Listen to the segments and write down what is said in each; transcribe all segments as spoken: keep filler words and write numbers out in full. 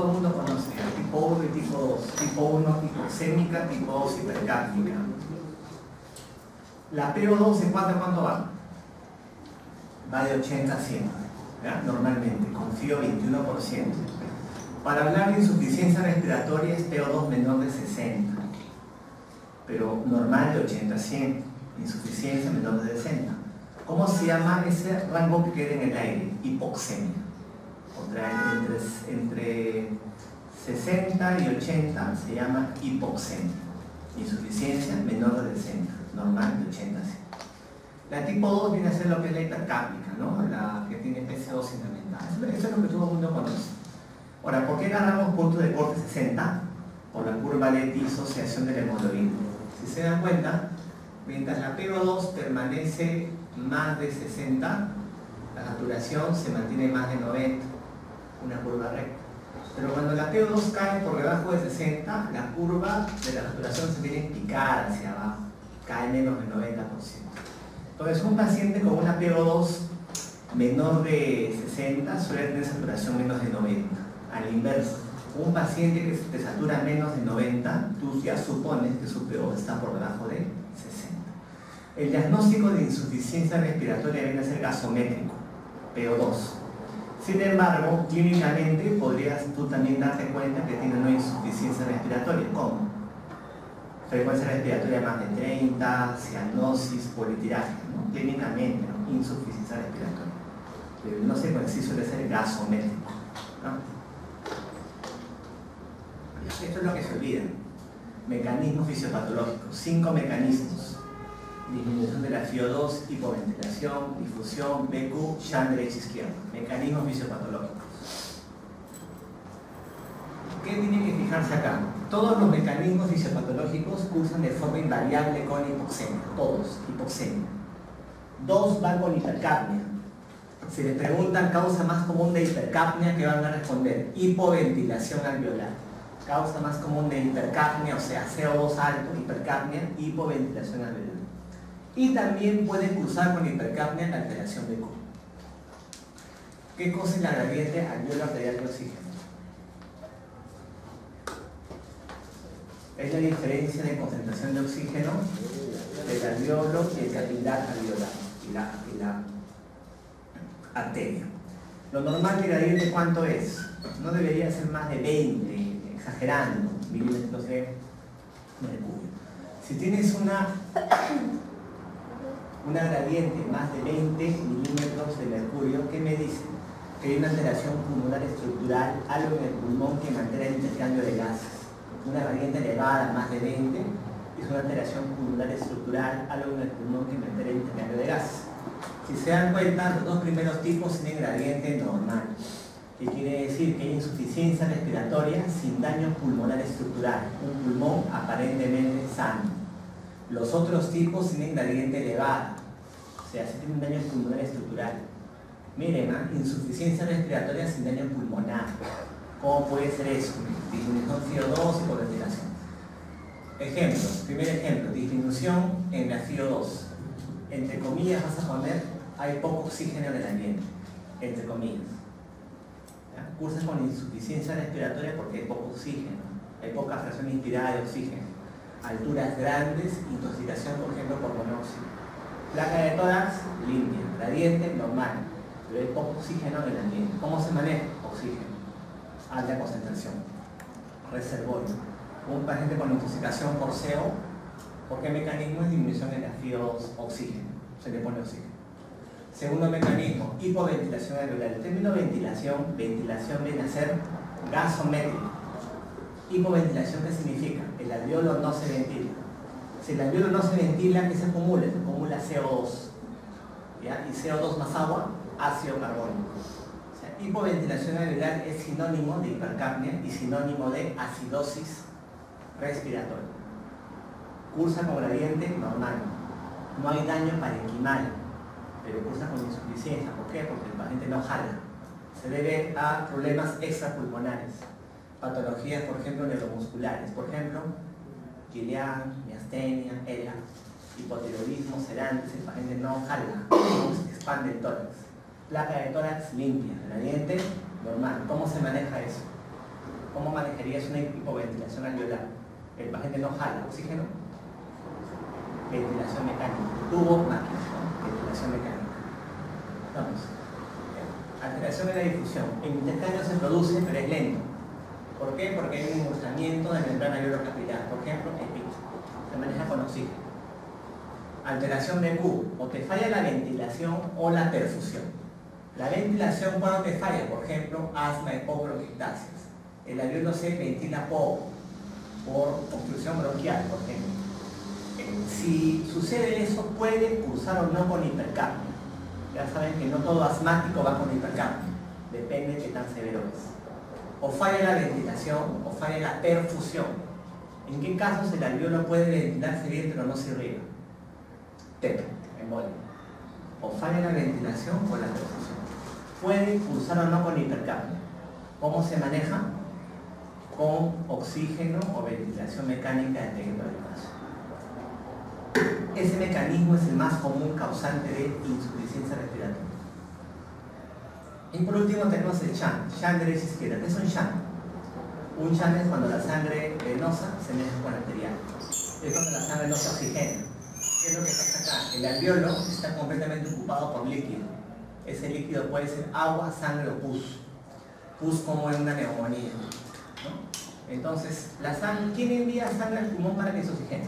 todo el mundo conoce, tipo uno y tipo dos. Tipo uno hipoxémica, tipo dos hipercápnica. La P O dos en cuánto, ¿cuánto va? Va de ochenta a cien, ¿ya? Normalmente, confío veintiuno por ciento. Para hablar de insuficiencia respiratoria es P O dos menor de sesenta, pero normal de ochenta a cien, insuficiencia menor de sesenta. ¿Cómo se llama ese rango que queda en el aire? Hipoxemia. Otra, entre, entre sesenta y ochenta se llama hipoxemia. Insuficiencia menor de sesenta, normal de ochenta a cien. La tipo dos viene a ser lo que es la hipercápnica, ¿no? La que tiene P C dos fundamental. Eso es lo que todo el mundo conoce. Ahora, ¿por qué agarramos puntos de corte sesenta? Por la curva de disociación de la hemoglobina. Si se dan cuenta, mientras la P O dos permanece más de sesenta, la saturación se mantiene más de noventa, una curva recta. Pero cuando la P O dos cae por debajo de sesenta, la curva de la saturación se viene picada hacia abajo, cae menos del noventa por ciento. Entonces, un paciente con una P O dos menor de sesenta suele tener saturación menos de noventa. Al inverso, un paciente que te satura menos de noventa, tú ya supones que su P O está por debajo de sesenta. El diagnóstico de insuficiencia respiratoria viene a ser gasométrico, P O dos. Sin embargo, clínicamente podrías tú también darte cuenta que tiene una insuficiencia respiratoria. ¿Cómo? Frecuencia respiratoria más de treinta, cianosis, politiragia, ¿no? Clínicamente, ¿no? Insuficiencia respiratoria. Pero no sé cuál sí suele ser gasométrico, ¿no? Esto es lo que se olvida. Mecanismos fisiopatológicos. Cinco mecanismos. Disminución de la F I O dos, hipoventilación, difusión, B Q, shunt derecha izquierda. Mecanismos fisiopatológicos. ¿Qué tiene que fijarse acá? Todos los mecanismos fisiopatológicos cursan de forma invariable con hipoxemia. Todos, hipoxemia. Dos van con hipercapnia. Si les preguntan causa más común de hipercapnia, ¿qué van a responder? Hipoventilación alveolar. Causa más común de hipercapnia, o sea, C O dos alto, hipercapnia, hipoventilación alveolar. Y también pueden cursar con hipercapnia la alteración de Q. ¿Qué cosa es la gradiente alveolo arterial de oxígeno? Es la diferencia de concentración de oxígeno del alveolo y el capilar alveolar y la, y la arteria. Lo normal de gradiente, ¿cuánto es? No debería ser más de veinte, exagerando, milímetros de mercurio. Si tienes una, una gradiente más de veinte milímetros de mercurio, ¿qué me dice? Que hay una alteración pulmonar estructural, algo en el pulmón que mantiene el intercambio de gases. Una gradiente elevada, más de veinte, es una alteración pulmonar estructural, algo en el pulmón que mantiene el intercambio de gases. Si se dan cuenta, los dos primeros tipos tienen gradiente normal, que quiere decir que hay insuficiencia respiratoria sin daño pulmonar estructural, un pulmón aparentemente sano. Los otros tipos tienen gradiente elevada, o sea, si tienen daño pulmonar estructural. Miren, ¿eh? Insuficiencia respiratoria sin daño pulmonar. ¿Cómo puede ser eso? Disminución F I O dos y hipoventilación. Ejemplo, primer ejemplo, disminución en la F I O dos. Entre comillas vas a poner, hay poco oxígeno en el ambiente, entre comillas. ¿Ya? Cursas con insuficiencia respiratoria porque hay poco oxígeno, hay poca fracción inspirada de oxígeno. Alturas grandes, intoxicación, por ejemplo, por monóxido. Placa de tórax, limpia, gradiente, normal, pero hay poco oxígeno en el ambiente. ¿Cómo se maneja? Oxígeno, alta concentración, reservorio. Un paciente con intoxicación por C O, ¿por qué mecanismo? Es disminución en la F I O dos, oxígeno, se le pone oxígeno. Segundo mecanismo, hipoventilación alveolar. El término ventilación, ventilación viene a ser gasométrico. Hipoventilación, ¿qué significa? El alveolo no se ventila. Si el alveolo no se ventila, ¿qué se acumula? Se acumula C O dos. ¿Ya? Y C O dos más agua, ácido carbónico. O sea, hipoventilación alveolar es sinónimo de hipercapnia y sinónimo de acidosis respiratoria. Cursa con gradiente normal. No hay daño parenquimal, pero cursa con insuficiencia. ¿Por qué? Porque el paciente no jala. Se debe a problemas extrapulmonares. Patologías, por ejemplo, neuromusculares. Por ejemplo, Gillian, miastenia, E L A, hipotiroidismo, sedantes, el paciente no jala, no se expande el tórax. Placa de tórax limpia, gradiente normal. ¿Cómo se maneja eso? ¿Cómo manejarías una hipoventilación alveolar? El paciente no jala oxígeno, ventilación mecánica, tubo, máquina, ¿no? Ventilación mecánica. Vamos. Alteración de la difusión. El intercambio se produce, pero es lento. ¿Por qué? Porque hay un engrosamiento de la membrana alveolo-capilar. Por ejemplo, el pito. Se maneja con oxígeno. Alteración de Q. O te falla la ventilación o la perfusión. La ventilación, cuando te falla, por ejemplo, asma, hipobronquiectasias. El alveolo se ventila poco por obstrucción bronquial, por ejemplo. Eh, si sucede eso, puede cursar o no con hipercapnia. Ya saben que no todo asmático va con hipercapnia. Depende de qué tan severo es. O falla la ventilación o falla la perfusión. ¿En qué casos el alveolo puede ventilarse bien pero no se irriga? T E P, embolia. O falla la ventilación o la perfusión. Puede cursar o no con hipercapnia. ¿Cómo se maneja? Con oxígeno o ventilación mecánica dependiendo del caso. Ese mecanismo es el más común causante de insuficiencia respiratoria. Y por último tenemos el shunt, shunt derecha izquierda. ¿Qué es un shunt? Un shunt es cuando la sangre venosa se mezcla con arterial. Es cuando la sangre no se oxigena. ¿Qué es lo que pasa acá? El alveolo está completamente ocupado por líquido. Ese líquido puede ser agua, sangre o pus. Pus como en una neumonía, ¿no? Entonces, la sangre, ¿quién envía sangre al pulmón para que se oxigene?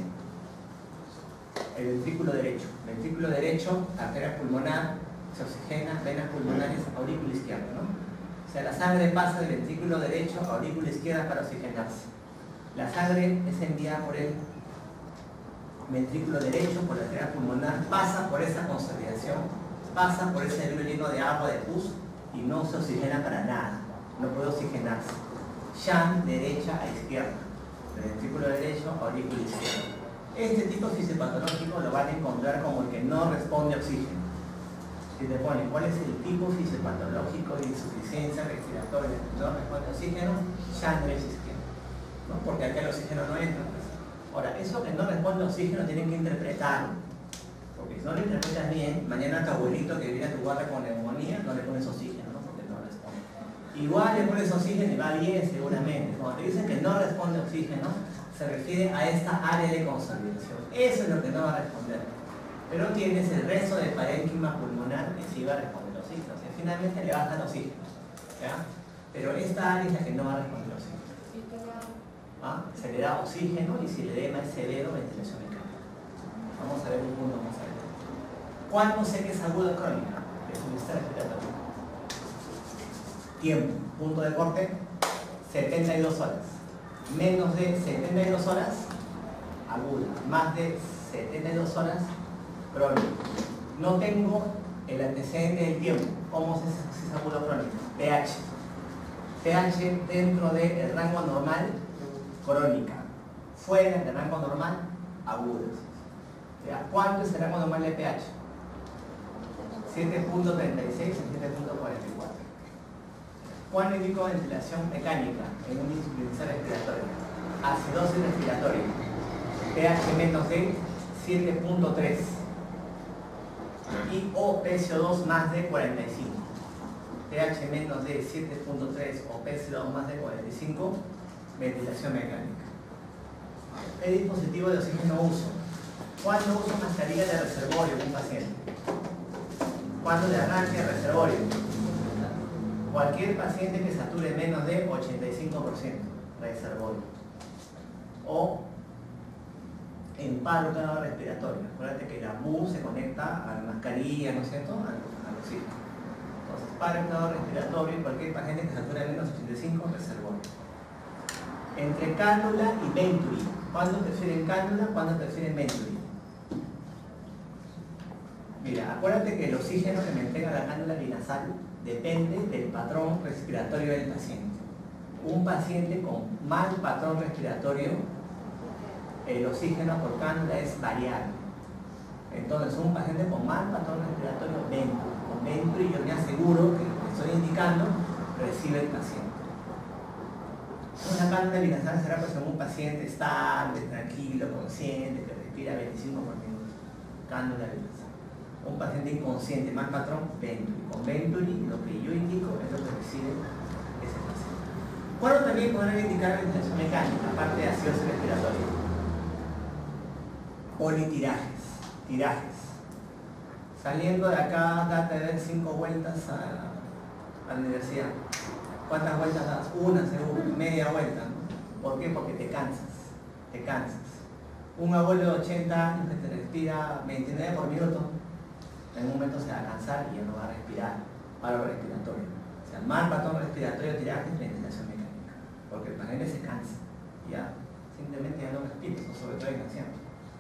El ventrículo derecho. Ventrículo derecho, arteria pulmonar, se oxigena, venas pulmonares, aurícula izquierda, ¿no? O sea, la sangre pasa del ventrículo derecho a aurícula izquierda para oxigenarse. La sangre es enviada por el ventrículo derecho, por la arteria pulmonar, pasa por esa consolidación, pasa por ese alveolo lleno de agua, de pus, y no se oxigena para nada, no puede oxigenarse. Shunt derecha a izquierda, del ventrículo derecho a aurícula izquierda. Este tipo fisiopatológico lo van a encontrar como el que no responde a oxígeno. Si te ponen cuál es el tipo fisiopatológico de insuficiencia respiratoria que no responde a oxígeno, shunt derecha izquierda, ¿no? Porque acá el oxígeno no entra. Pues. Ahora, eso que no responde a oxígeno tienen que interpretarlo. Porque si no lo interpretas bien, mañana tu abuelito que viene a tu guarda con neumonía, no le pones oxígeno, ¿no? Porque no responde. Igual le pones oxígeno y va bien seguramente. Cuando te dicen que no responde a oxígeno, se refiere a esta área de consolidación. Eso es lo que no va a responder. Pero tienes el resto del parénquima pulmonar que sí va a responder oxígeno. O sea, finalmente le baja el oxígeno. ¿Ya? Pero esta área es la que no va a responder oxígeno. ¿Ah? Se le da oxígeno y si el edema es severo, ventilación mecánica. Vamos a ver un punto más adelante. ¿Cuándo sé que es aguda crónica? Es un estrés respiratorio. Tiempo. Punto de corte, setenta y dos horas. Menos de setenta y dos horas, aguda. Más de setenta y dos horas, crónica. No tengo el antecedente del tiempo. ¿Cómo se si es aguda crónica? pH. pH dentro del rango normal, crónica. Fuera del rango normal, aguda. ¿Cuánto es el rango normal de pH? siete punto treinta y seis a siete punto cuarenta y cuatro. ¿Cuándo indico ventilación mecánica en una insuficiencia respiratoria? Acidosis respiratoria. pH menos de siete punto tres. Y o P C O dos más de cuarenta y cinco. pH menos de siete punto tres o P C O dos más de cuarenta y cinco, ventilación mecánica. ¿Qué dispositivo de oxígeno uso? ¿Cuándo uso mascarilla de reservorio en un paciente? ¿Cuándo le arranque el reservorio? Cualquier paciente que sature menos de ochenta y cinco por ciento reservorio. O en paro respiratorio. Acuérdate que la M U se conecta a la mascarilla, ¿no es cierto? Al, al oxígeno. Entonces, paro respiratorio, cualquier paciente que sature menos de ochenta y cinco, reservorio. Entre cánula y venturi. ¿Cuándo prefieren cánula? ¿Cuándo prefieren venturi? Mira, acuérdate que el oxígeno que me entrega la cánula binasal depende del patrón respiratorio del paciente. Un paciente con mal patrón respiratorio, el oxígeno por cánula es variable. Entonces, un paciente con mal patrón respiratorio, venturi. Con venturi yo me aseguro que lo que estoy indicando recibe el paciente. Una cánula binasal será pues como un paciente estable, tranquilo, consciente, que respira veinticinco por minuto. Cánula binasal. Un paciente inconsciente, mal patrón, venturi. Con venturi lo que yo indico es lo que recibe ese paciente. ¿Cuándo también podrán indicar ventilación mecánica, aparte de acidosis respiratoria? Politirajes, tirajes. Saliendo de acá, date de ver cinco vueltas a, a la universidad. ¿Cuántas vueltas das? Una, seguro, media vuelta, ¿no? ¿Por qué? Porque te cansas, te cansas. Un abuelo de ochenta años que te respira veintinueve por minuto, en un momento se va a cansar y ya no va a respirar, paro respiratorio. O sea, mal patrón respiratorio tiraje es ventilación mecánica, porque el paciente se cansa, ya, simplemente ya no respira, sobre todo en ancianos.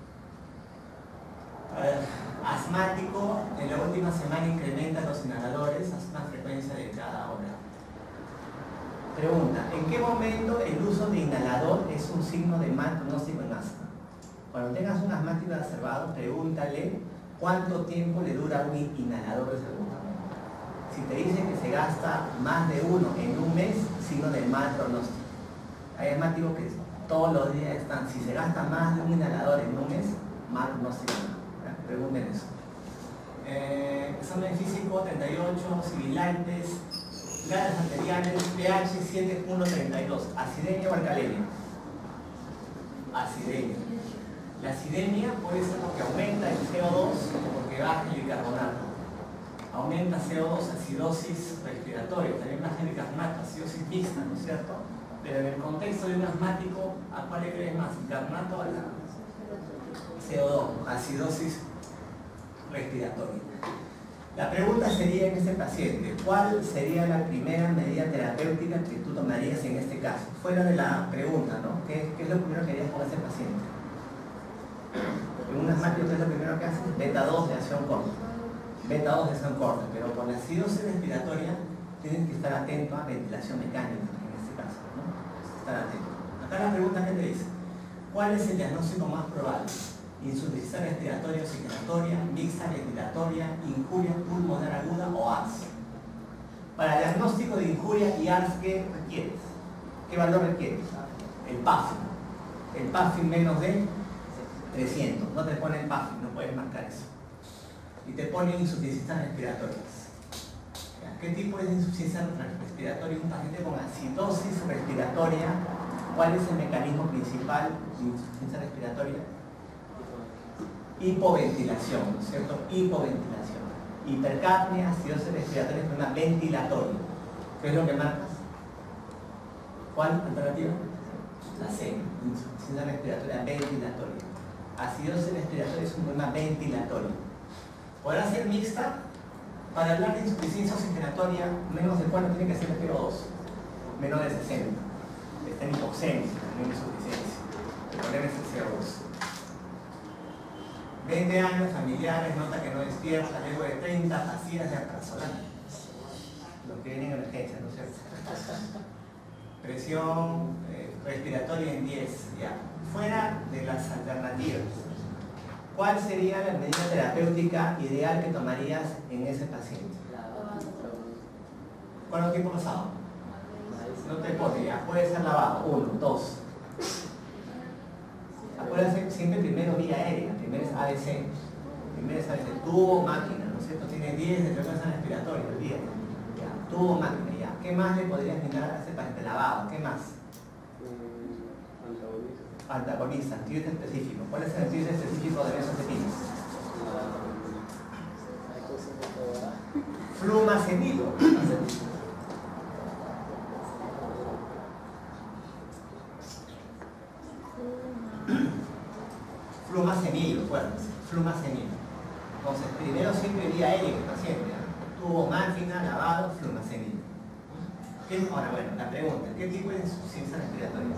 A ver, asmático, en la última semana incrementa los inhaladores a una frecuencia de cada hora. Pregunta, ¿en qué momento el uso de inhalador es un signo de mal pronóstico en asma? Cuando tengas un asmático exacerbado, pregúntale cuánto tiempo le dura un inhalador de salbutamol. Si te dice que se gasta más de uno en un mes, signo de mal pronóstico. Hay asmáticos que todos los días están, si se gasta más de un inhalador en un mes, mal pronóstico. Pregunten eso. Eh, examen físico treinta y ocho, sibilantes, gases arteriales, pH siete punto treinta y dos, acidemia o alcalemia. Acidemia. La acidemia puede ser porque aumenta el C O dos o porque baja el bicarbonato. Aumenta C O dos, acidosis respiratoria, también baja el bicarbonato, acidosis mixta, ¿no es cierto? Pero en el contexto de un asmático, ¿a cuál le crees más? ¿Bicarbonato o a la C O dos? Acidosis respiratoria. La pregunta sería en este paciente, ¿cuál sería la primera medida terapéutica que tú tomarías en este caso? Fuera de la pregunta, ¿no? ¿Qué, qué es lo primero que harías con ese paciente? En un asmático, ¿qué es lo primero que haces? beta dos de acción corta. beta dos de acción corta, pero con la acidosis respiratoria tienes que estar atento a ventilación mecánica en este caso, ¿no? Estar atento. Acá la pregunta que te dice, ¿cuál es el diagnóstico más probable? Insuficiencia respiratoria o oxigenatoria, mixta ventilatoria, injuria pulmonar aguda o A R S. Para el diagnóstico de injuria y A R S, ¿qué requieres? ¿Qué valor requieres? El PAFI. El PAFI menos de trescientos. No te pone el PAFI, no puedes marcar eso. Y te pone insuficiencias respiratorias. ¿Qué tipo es de insuficiencia respiratoria? Un paciente con acidosis respiratoria. ¿Cuál es el mecanismo principal de insuficiencia respiratoria? Hipoventilación, ¿no es cierto? Hipoventilación. Hipercapnia, acidosis respiratoria, problema ventilatorio. ¿Qué es lo que marcas? ¿Cuál alternativa? La C, insuficiencia respiratoria ventilatoria. Acidosis respiratoria es un problema ventilatorio. ¿Podrá ser mixta? Para hablar de insuficiencia oxigenatoria, menos de cuánto tiene que ser el P O dos, menos de sesenta. Está en hipoxemia, no en insuficiencia. El problema es el C O dos. veinte años, familiares, nota que no despierta, luego de treinta, pastillas de alprazolam. Los que vienen en emergencia, ¿no es cierto? Presión eh, respiratoria en diez, ya. Fuera de las alternativas, ¿cuál sería la medida terapéutica ideal que tomarías en ese paciente? ¿Cuánto tiempo pasado? No te pone, ya. Puede ser lavado, uno, dos. Acuérdense siempre primero vía aérea, primero es A B C, primero es A B C, tubo, máquina, ¿no es cierto? Tiene diez de frecuencia respiratoria, olvídate. Ya, tubo, máquina, ya. ¿Qué más le podrías brindar a ese paciente? Lavado, ¿qué más? Antagonista, antibiótico específico. ¿Cuál es el antibiótico específico de benzodiazepinas? Flumazenilo. Flumazenilo, acuérdense. Flumazenilo. Entonces, primero siempre vía aérea el paciente. Tubo, máquina, lavado, flumazenilo. Ahora, bueno, la pregunta, ¿qué tipo de insuficiencia respiratoria?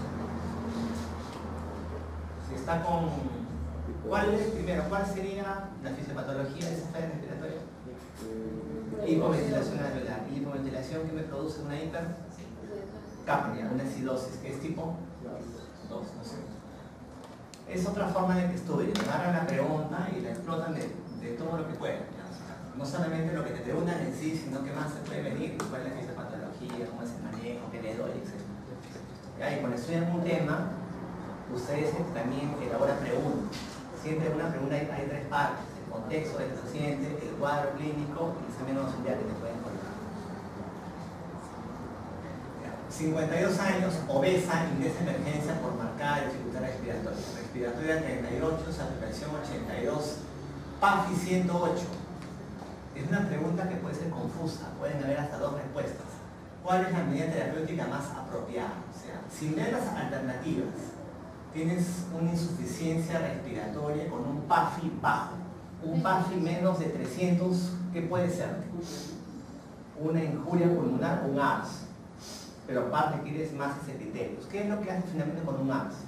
Si está con... ¿Cuál es, primero, cuál sería la fisiopatología de esa falla respiratoria? Hipoventilación alveolar. ¿Y hipoventilación que me produce una hipercapnia, una acidosis, que es tipo dos, no sé. Es otra forma de que estudien, agarran la pregunta y la explotan de, de todo lo que pueden. No solamente lo que te preguntan en sí, sino qué más se puede venir, cuál es la fisiopatología, cómo es el manejo, qué le doy, etcétera. Y cuando estudian un tema, ustedes también elaboran preguntas. Siempre en una pregunta hay, hay tres partes: el contexto del paciente, el cuadro clínico y el examen auxiliar que te pueden colocar. cincuenta y dos años, obesa, ingresa en emergencia por marcada dificultad respiratoria. Respiratoria treinta y ocho, saturación ochenta y dos, P A F I ciento ocho. Es una pregunta que puede ser confusa, pueden haber hasta dos respuestas. ¿Cuál es la medida terapéutica más apropiada? O sea, sin ver las alternativas, tienes una insuficiencia respiratoria con un P A F I bajo, un P A F I menos de trescientos, ¿qué puede ser? Una injuria pulmonar, un A R S. Pero aparte quieres más epitelios. ¿Qué es lo que hace finalmente con un A R S?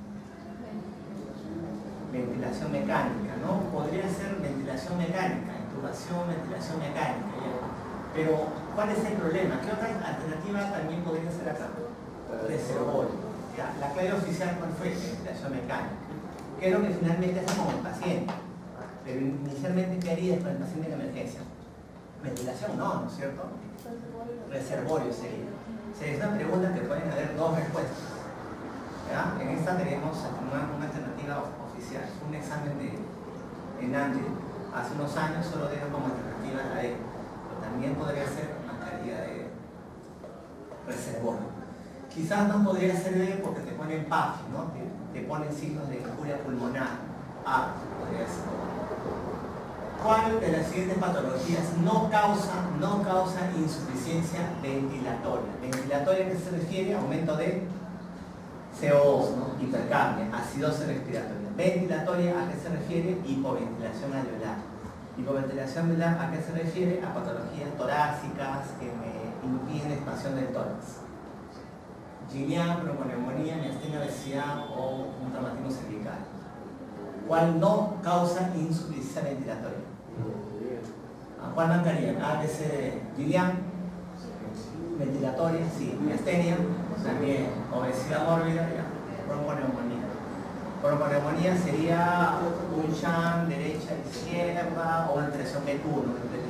Ventilación mecánica, ¿no? Podría ser ventilación mecánica, intubación, ventilación mecánica, ¿ya? Pero, ¿cuál es el problema? ¿Qué otra alternativa también podría ser acá? Reservorio. ¿Ya? La clave oficial, ¿cuál fue? Ventilación mecánica. ¿Qué es lo que finalmente hace con el paciente? Pero inicialmente, ¿qué harías con el paciente en emergencia? Ventilación no, ¿no es cierto? Reservorio sería. O sea, es una pregunta que pueden haber dos respuestas. ¿Ya? En esta tenemos una, una alternativa oficial, un examen de ENANGE. Hace unos años solo dieron como alternativa la E, pero también podría ser mascarilla de reservorio. Quizás no podría ser E porque te ponen P A F I, ¿no? Te, te ponen signos de injuria pulmonar. A, podría ser. ¿Cuál de las siguientes patologías no causa, no causa insuficiencia ventilatoria? Ventilatoria, ¿qué se refiere? Aumento de C O dos, ¿no? Hipercapnia, acidosis respiratoria. Ventilatoria, ¿a qué se refiere? Hipoventilación alveolar. Hipoventilación alveolar, ¿a qué se refiere? A patologías torácicas que me impiden la expansión del tórax. Gillian, bronconeumonía, miastenia, obesidad o un traumatismo cervical. ¿Cuál no causa insuficiencia ventilatoria? ¿A cuál marcaría? A, B, C, Gillian, ventilatoria, sí. Miastenia, también. Obesidad mórbida, ya. Bronconeumonía. Bronconeumonía sería un shunt derecha, izquierda o una alteración B uno.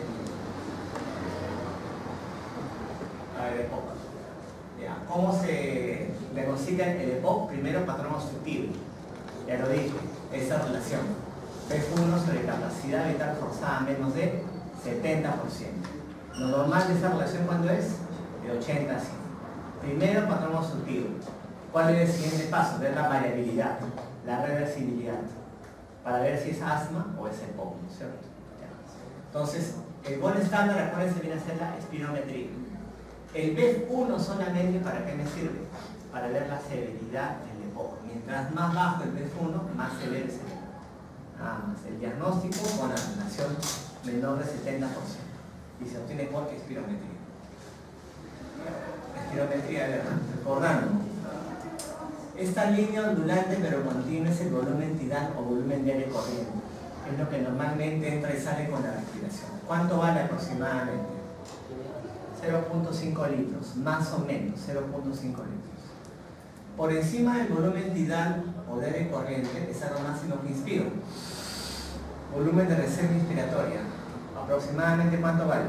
A ver, EPOC. Ya. ¿Cómo se diagnostica el EPOC? Primero, patrón obstructivo. Ya lo dije, esa relación. P uno sobre capacidad vital forzada menos de setenta por ciento. Lo normal de esa relación, ¿cuándo es? De ochenta a cien. Primero, patrón obstructivo. ¿Cuál es el siguiente paso? Ver la variabilidad, la reversibilidad, para ver si es asma o es EPOC, ¿cierto? Entonces, el buen estándar, acuérdense, viene a ser la espirometría. El B uno solamente, ¿para qué me sirve? Para ver la severidad del EPOC. Mientras más bajo el B uno, más severo es el EPOC. Nada más. El diagnóstico con la relación menor de setenta por ciento. Y se obtiene por espirometría. Espirometría, recordando. Esta línea ondulante pero continua es el volumen tidal o volumen de aire corriente. Es lo que normalmente entra y sale con la respiración. ¿Cuánto vale aproximadamente? cero punto cinco litros, más o menos, cero punto cinco litros. Por encima del volumen tidal o de aire corriente es algo máximo que inspiro. Volumen de reserva inspiratoria, aproximadamente ¿cuánto vale?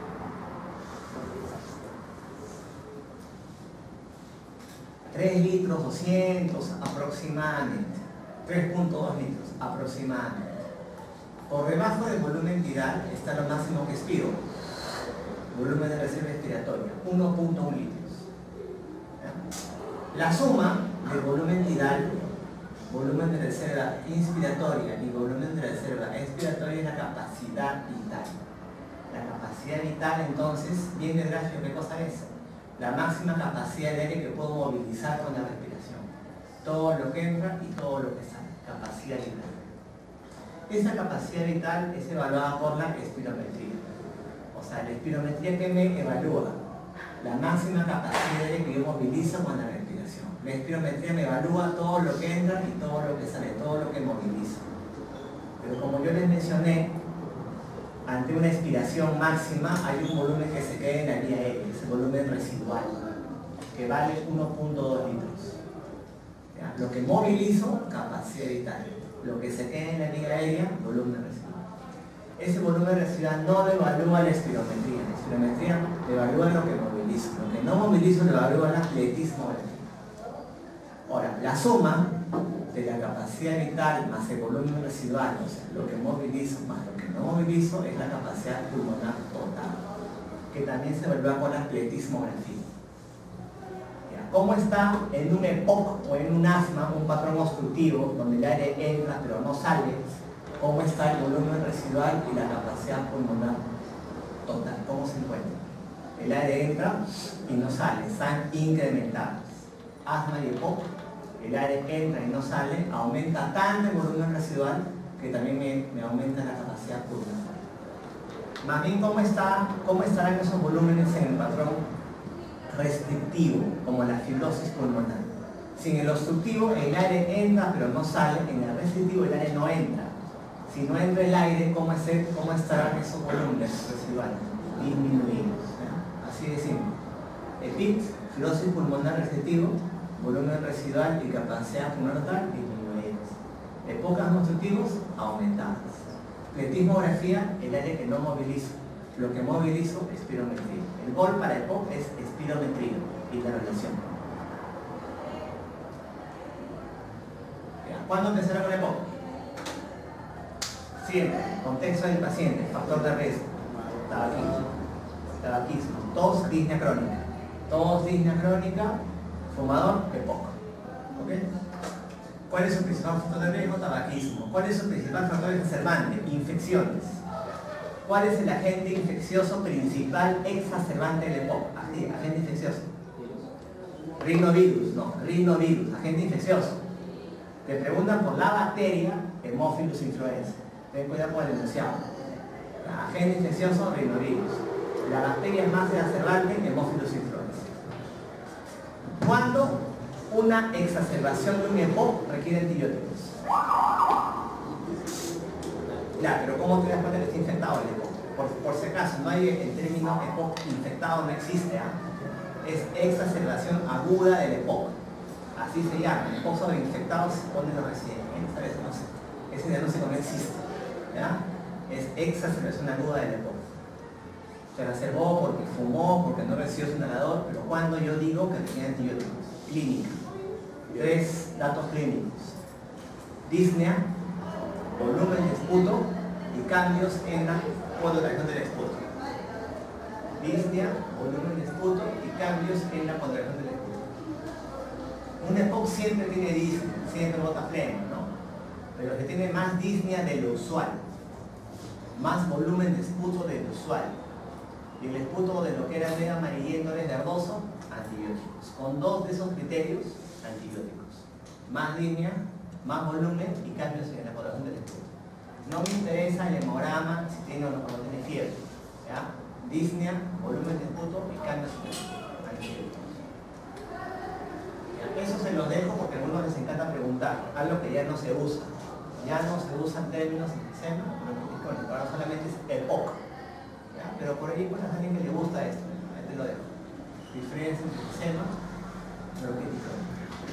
tres litros, doscientos aproximadamente, tres punto dos litros aproximadamente. Por debajo del volumen tidal está lo máximo que expiro, volumen de reserva respiratoria, uno punto uno litros. La suma del volumen tidal, volumen de reserva inspiratoria y volumen de reserva expiratoria es la capacidad vital. La capacidad vital, entonces, bien de gráfico, ¿qué cosa es? La máxima capacidad de aire que puedo movilizar con la respiración. Todo lo que entra y todo lo que sale. Capacidad vital. Esa capacidad vital es evaluada por la espirometría. O sea, la espirometría que me evalúa la máxima capacidad de aire que yo movilizo con la respiración. La espirometría me evalúa todo lo que entra y todo lo que sale, todo lo que movilizo. Pero como yo les mencioné, ante una expiración máxima hay un volumen que se queda en la vía aérea, ese volumen residual, que vale uno punto dos litros. ¿Ya? Lo que movilizo, capacidad vital. Lo que se queda en la vía aérea, volumen residual. Ese volumen residual no lo evalúa la espirometría. La espirometría evalúa lo que movilizo. Lo que no movilizo lo evalúa el atletismo. Ahora, la suma de la capacidad vital más el volumen residual, o sea, lo que movilizo más lo que no movilizo, es la capacidad pulmonar total, que también se evalúa con la atletismografía. ¿Cómo está en un E P O C o en un asma, un patrón obstructivo, donde el aire entra pero no sale? ¿Cómo está el volumen residual y la capacidad pulmonar total? ¿Cómo se encuentra? El aire entra y no sale, están incrementados. Asma y E P O C, el aire entra y no sale, aumenta tanto el volumen residual que también me, me aumenta la capacidad pulmonar. Más bien, ¿cómo, está, ¿cómo estarán esos volúmenes en el patrón restrictivo, como la fibrosis pulmonar? Si en el obstructivo el aire entra pero no sale, en el restrictivo el aire no entra. Si no entra el aire, ¿cómo, hacer, cómo estarán esos volúmenes residuales? Disminuidos. ¿Ya? Así de simple. E P I T, fibrosis pulmonar restrictivo, volumen residual y capacidad pulmonar total disminuidos. Épocas obstructivos aumentadas. Pletismografía, el área que no movilizo. Lo que movilizo, espirometría. El gol para E P O C es espirometría y la relación. ¿Cuándo empezará con E P O C? Siempre. Contexto del paciente, factor de riesgo, tabaquismo, tabaquismo, tos, disnea crónica. Tos, disnea crónica, fumador, E P O C. ¿Okay? ¿Cuál es su principal factor de riesgo? Tabaquismo. ¿Cuál es su principal factor exacerbante? Infecciones. ¿Cuál es el agente infeccioso principal exacerbante del E P O C? Así, agente infeccioso. Rinovirus, no, rinovirus, agente infeccioso. Te preguntan por la bacteria Haemophilus influenza. Ten cuidado con el enunciado. Agente infeccioso, rinovirus. La bacteria más exacerbante, Haemophilus influenza. ¿Cuándo una exacerbación de un E P O C requiere antibióticos? Ya, pero ¿cómo te das cuenta que está infectado el E P O C? Por, por si acaso, no hay el término E P O C infectado, no existe. ¿eh? Es exacerbación aguda del E P O C. Así se llama. El E P O C sobreinfectado se pone los residentes. Esta vez no sé. Ese diagnóstico no existe. ¿Ya? Es exacerbación aguda del E P O C. Se la acervó porque fumó, porque no recibió su inhalador, pero cuando yo digo que tenía antibióticos. Clínica. Tres datos clínicos. Disnea, volumen de esputo y cambios en la contracción del esputo. Disnea, volumen de esputo y cambios en la contracción del esputo. Un E P O C siempre tiene disnea, siempre bota flema, ¿no? Pero que tiene más disnea de lo usual, más volumen de esputo de lo usual. Y el esputo de lo que era medio amarillento, es verdoso, antibióticos. Con dos de esos criterios, antibióticos. Más disnea, más volumen y cambios en la coloración del esputo. No me interesa el hemograma si tiene o no cuando tiene fiebre. ¿Ya? Disnea, volumen de esputo y cambios en el esputo. Antibióticos. ¿Ya? Eso se los dejo porque a algunos les encanta preguntar. Algo que ya no se usa. Ya no se usan términos en sistema, pero ahora solamente es E P O C. ¿Ya? Pero por ahí pues a alguien que le gusta esto. Ahí te lo dejo. Diferencia entre sistema, pero que es diferente.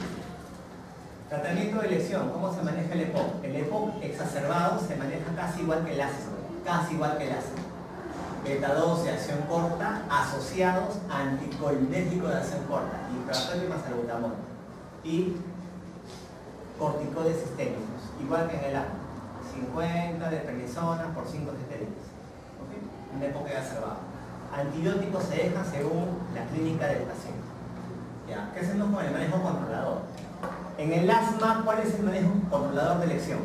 Tratamiento de lesión, ¿cómo se maneja el E P O C? El E P O C exacerbado se maneja casi igual que el ácido, casi igual que el ácido. Beta dos de acción corta, asociados a anticolinérgicos de acción corta, inflamatorio y salbutamol. Y corticoides sistémicos, igual que en el A. cincuenta de prednisona por cinco estéticos. ¿Okay? Un E P O C exacerbado. Antibióticos se dejan según la clínica del paciente. ¿Ya? ¿Qué hacemos con el manejo controlador? En el asma, ¿cuál es el manejo controlador de elección?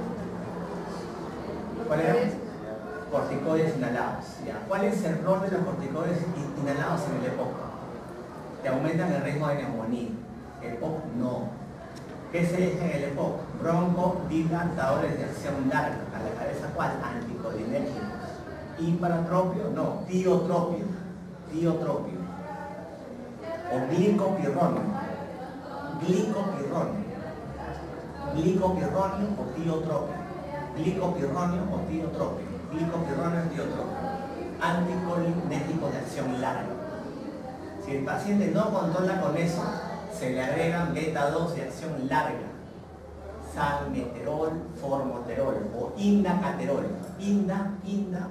¿Cuál era? Corticoides inhalados. ¿Ya? ¿Cuál es el rol de los corticoides inhalados en el E P O C? Te aumentan el riesgo de neumonía. El E P O C no. ¿Qué se deja en el E P O C? Broncodilatadores de acción larga. ¿A la cabeza cuál? Anticolinérgicos. Hiperatropio, no. Tiotropio. Tiotropio. O glicopirronio. Glicopirronio. Glicopirronio o tiotropio. Glicopirronio o tiotropio. Glicopirronio o tiotropio. Anticolinérgico de acción larga. Si el paciente no controla con eso, se le agregan beta dos de acción larga. Salmeterol, formoterol o indacaterol. Inda, inda.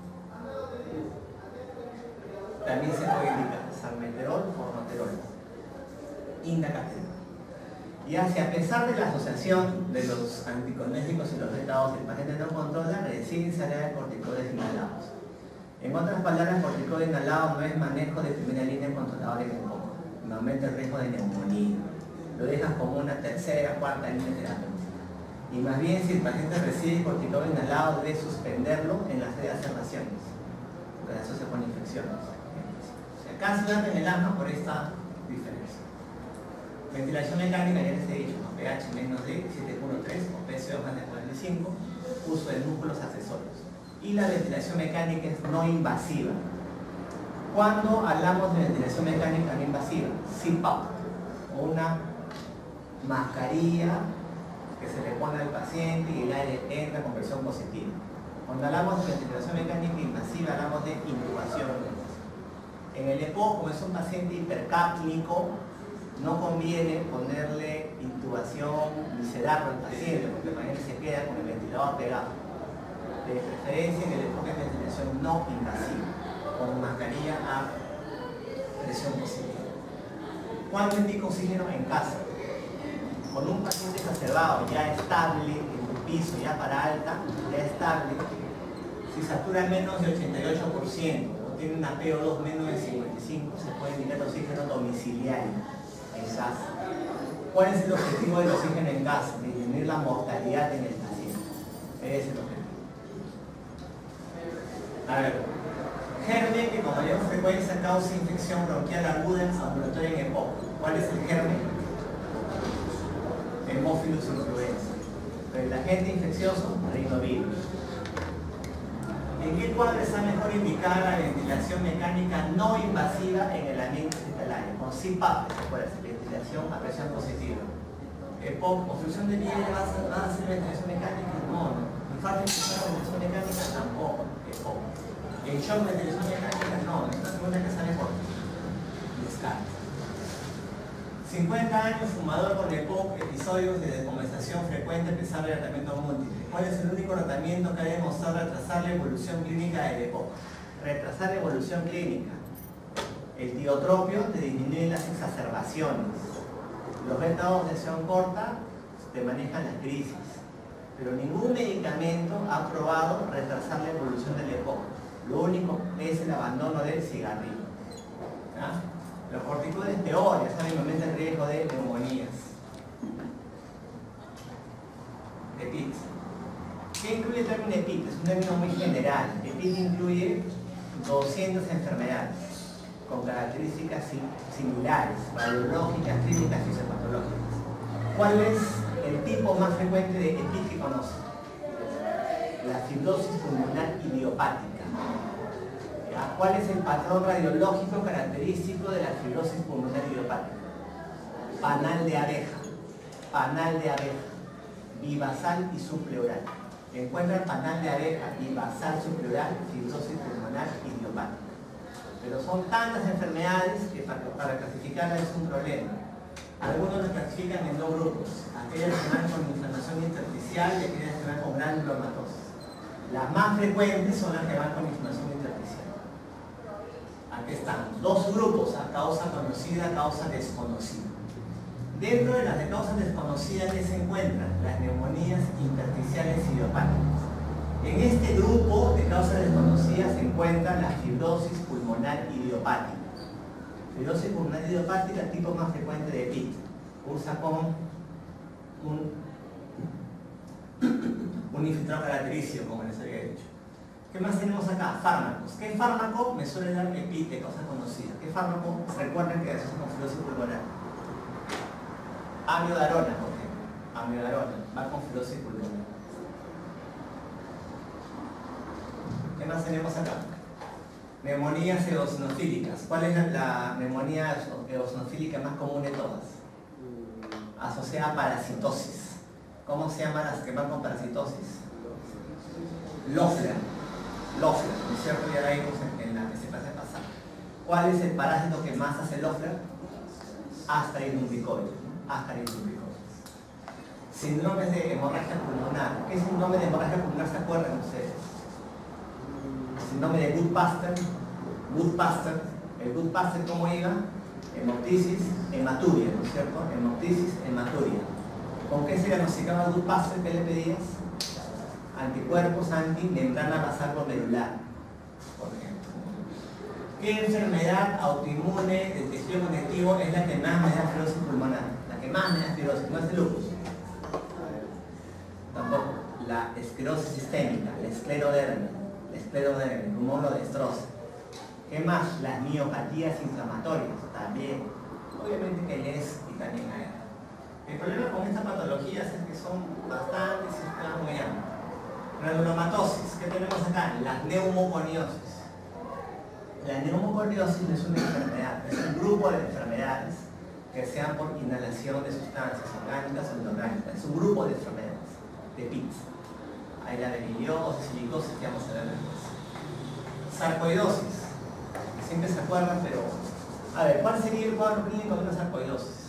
También se puede indicar salmeterol, formoterol. Indacaterol. Y así, a pesar de la asociación de los anticolinérgicos y los beta dos, el paciente no controla, recién se agrega corticoides inhalados. En otras palabras, corticoide inhalado no es manejo de primera línea controlador en el E P O C. me aumenta el riesgo de neumonía. Lo dejas como una tercera, cuarta línea de terapia. Y más bien, si el paciente recibe corticoide inhalado, debe suspenderlo en las exacerbaciones, porque eso se pone infecciones. O sea, cáncer en el asma por esta diferencia. Ventilación mecánica, ya les he dicho, ¿no? pH menos de siete punto tres o P C O más de cuarenta y cinco, uso de músculos accesorios. Y la ventilación mecánica es no invasiva. Cuando hablamos de ventilación mecánica no invasiva, C PAP, o una mascarilla que se le pone al paciente y el aire entra con presión positiva. Cuando hablamos de ventilación mecánica invasiva, hablamos de intubación. En el EPOC, como es un paciente hipercápnico, no conviene ponerle intubación ni sedarlo al paciente, porque el paciente se queda con el ventilador pegado. De preferencia, en el EPOC es ventilación no invasiva, con mascarilla a presión positiva. ¿Cuándo indica oxígeno en casa? Con un paciente exacerbado ya estable en un piso, ya para alta, ya estable, si satura menos de ochenta y ocho por ciento o tiene una P O dos menos de cincuenta y cinco, se puede indicar oxígeno domiciliario en casa. ¿Cuál es el objetivo del oxígeno en casa? Disminuir la mortalidad en el paciente. Ese es el objetivo. A ver, germen que con mayor frecuencia causa infección bronquial aguda ambulatoria en EPOC. ¿Cuál es el germen? Hemófilos influenza. El agente infeccioso, rinovirus. ¿En qué cuadro está mejor indicada la ventilación mecánica no invasiva en el ambiente hospitalario? Con C PAP, ventilación a presión positiva. EPOC, obstrucción de piel, ¿va a ser, va a ser ventilación mecánica? No, no. Infarto infeccioso, ventilación mecánica tampoco. EPOC. En shock, ventilación mecánica no. Esta segunda que sale por descarta. cincuenta años, fumador con EPOC, episodios de descompensación frecuente a pesar del tratamiento múltiple. ¿Cuál es el único tratamiento que ha demostrado retrasar la evolución clínica del EPOC? Retrasar la evolución clínica. El tiotropio te disminuye las exacerbaciones. Los beta-dos de acción corta te manejan las crisis. Pero ningún medicamento ha probado retrasar la evolución del EPOC. Lo único es el abandono del cigarrillo. ¿Ah? Los corticoides peor, ya saben, aumenta el riesgo de neumonías. EPIT. ¿Qué incluye el término EPIT? Es un término muy general. EPIT incluye doscientas enfermedades con características similares, radiológicas, clínicas y fisiopatológicas. ¿Cuál es el tipo más frecuente de EPIT que conoce? La fibrosis pulmonar idiopática. ¿Cuál es el patrón radiológico característico de la fibrosis pulmonar idiopática? Panal de abeja, panal de abeja, bivasal y subpleural. Encuentran panal de abeja, bivasal, subpleural, fibrosis pulmonar idiopática. Pero son tantas enfermedades que para, para clasificarlas es un problema. Algunos las clasifican en dos grupos, aquellas que van con inflamación intersticial y aquellas que van con granulomatosis. Las más frecuentes son las que van con inflamación intersticial. Aquí están dos grupos, a causa conocida, causa desconocida. Dentro de las de causa desconocida que se encuentran las neumonías intersticiales idiopáticas. En este grupo de causas desconocidas se encuentra la fibrosis pulmonar idiopática. Fibrosis pulmonar idiopática, el tipo más frecuente de EPIT. Usa con un, un infiltrado característico, como les había dicho. ¿Qué más tenemos acá? Fármacos. ¿Qué fármaco me suele dar EPIT de causa conocida? ¿Qué fármaco? Recuerden que eso es con fibrosis pulmonar. Amiodarona, por ejemplo. Amiodarona, va con fibrosis pulmonar. ¿Qué más tenemos acá? Neumonías eosinofílicas. ¿Cuál es la, la neumonía eosinofílica más común de todas? Asociada a parasitosis. ¿Cómo se llaman las que van con parasitosis? Lofra. Lofra, ¿no es cierto? Ya la vimos en, en la que se pasa pasada. ¿Cuál es el parásito que más hace Lofra? Ascaris lumbricoides. Ascaris lumbricoides. Síndromes de hemorragia pulmonar. ¿Qué síndrome de hemorragia pulmonar se acuerdan ustedes? Síndrome de Goodpaster. Goodpaster. El Goodpaster, ¿cómo iba? Hemoptisis, hematuria, ¿no es cierto? Hemoptisis, hematuria. ¿Con qué se diagnosticaba Goodpaster? ¿Qué le pedías? Anticuerpos antimembrana basal medular, por ejemplo. ¿Qué enfermedad autoinmune del tejido conectivo es la que más me da fibrosis pulmonar? La que más me da fibrosis, no es el lupus. Tampoco. La esclerosis sistémica, la esclerodermia, la esclerodermia, el pulmón lo destroza. ¿Qué más? Las miopatías inflamatorias, también. Obviamente que el E S y también A R. El problema con estas patologías es que son bastantes y están muy amplias. Granulomatosis, ¿qué tenemos acá? La neumoconiosis. La neumoconiosis no es una enfermedad, es un grupo de enfermedades que se dan por inhalación de sustancias orgánicas o inorgánicas. Es un grupo de enfermedades, de P I T S. Hay la beriliosis, silicosis, que vamos a ver después. Sarcoidosis, siempre se acuerdan, pero... A ver, ¿cuál sería el cuadro clínico de una sarcoidosis?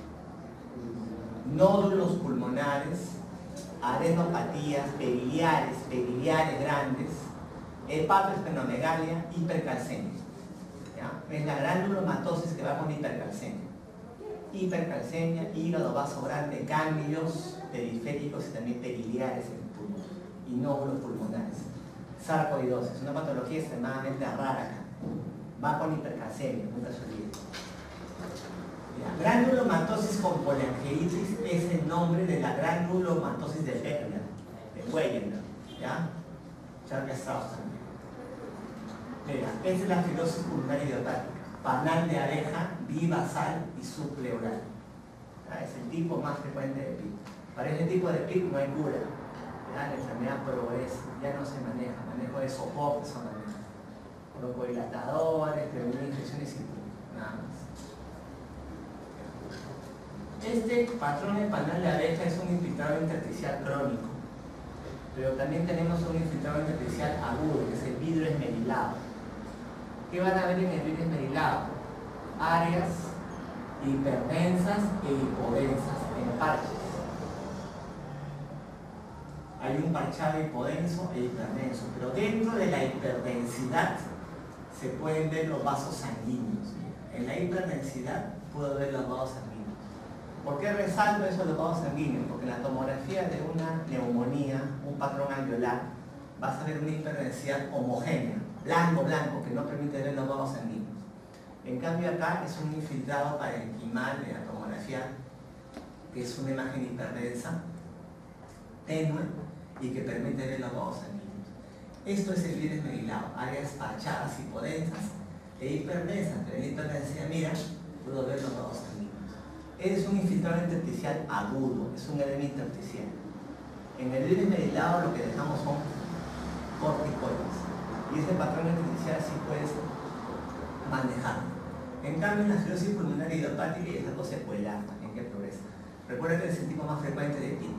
Nódulos pulmonares, adenopatías, periliares, periliares grandes, hepatoesplenomegalia, hipercalcemia. ¿Ya? Es la granulomatosis que va con hipercalcemia. Hipercalcemia, hígado, vaso grande, ganglios periféricos y también periliares en el pulmón, y nódulos pulmonares. Sarcoidosis, una patología extremadamente rara acá. Va con hipercalcemia, nunca se olvide. La granulomatosis con poliangelitis es el nombre de la granulomatosis de Beckner, de Wegener, ¿ya? Charles Strauss también. Mira, esta es la fibrosis pulmonar idiopática, panal de abeja, bibasal y subpleural. ¿Ya? Es el tipo más frecuente de P I T. Para este tipo de P I T no hay cura. ¿Ya? La enfermedad progresa, ya no se maneja, manejo de soporte solamente. Broncodilatadores, prevenir infecciones y nada más. Este patrón de panal de abeja es un infiltrado intersticial crónico, pero también tenemos un infiltrado intersticial agudo, que es el vidrio esmerilado. ¿Qué van a ver en el vidrio esmerilado? Áreas hiperdensas e hipodensas en parches. Hay un parchado hipodenso e hiperdenso, pero dentro de la hiperdensidad se pueden ver los vasos sanguíneos. En la hiperdensidad puedo ver los vasos sanguíneos. ¿Por qué resalto eso de los vasos sanguíneos? Porque en la tomografía de una neumonía, un patrón alveolar, vas a ver una hiperdensidad homogénea, blanco, blanco, que no permite ver los vasos sanguíneos. En cambio acá es un infiltrado parenquimal de la tomografía, que es una imagen hiperdensa, tenue, y que permite ver los vasos sanguíneos. Esto es el vidrio esmerilado, áreas parchadas, hipodensas e hiperdensas. Pero en la hiperdensidad, mira, puedo ver los vasos sanguíneos. Es un infiltrado intersticial agudo, es un edema intersticial. En el vidrio esmerilado lo que dejamos son corticoides. Y ese patrón intersticial sí puedes manejar. En cambio, en la fibrosis pulmonar idiopática es algo secuelar también que progresa. Recuerda que es el tipo más frecuente de P I T.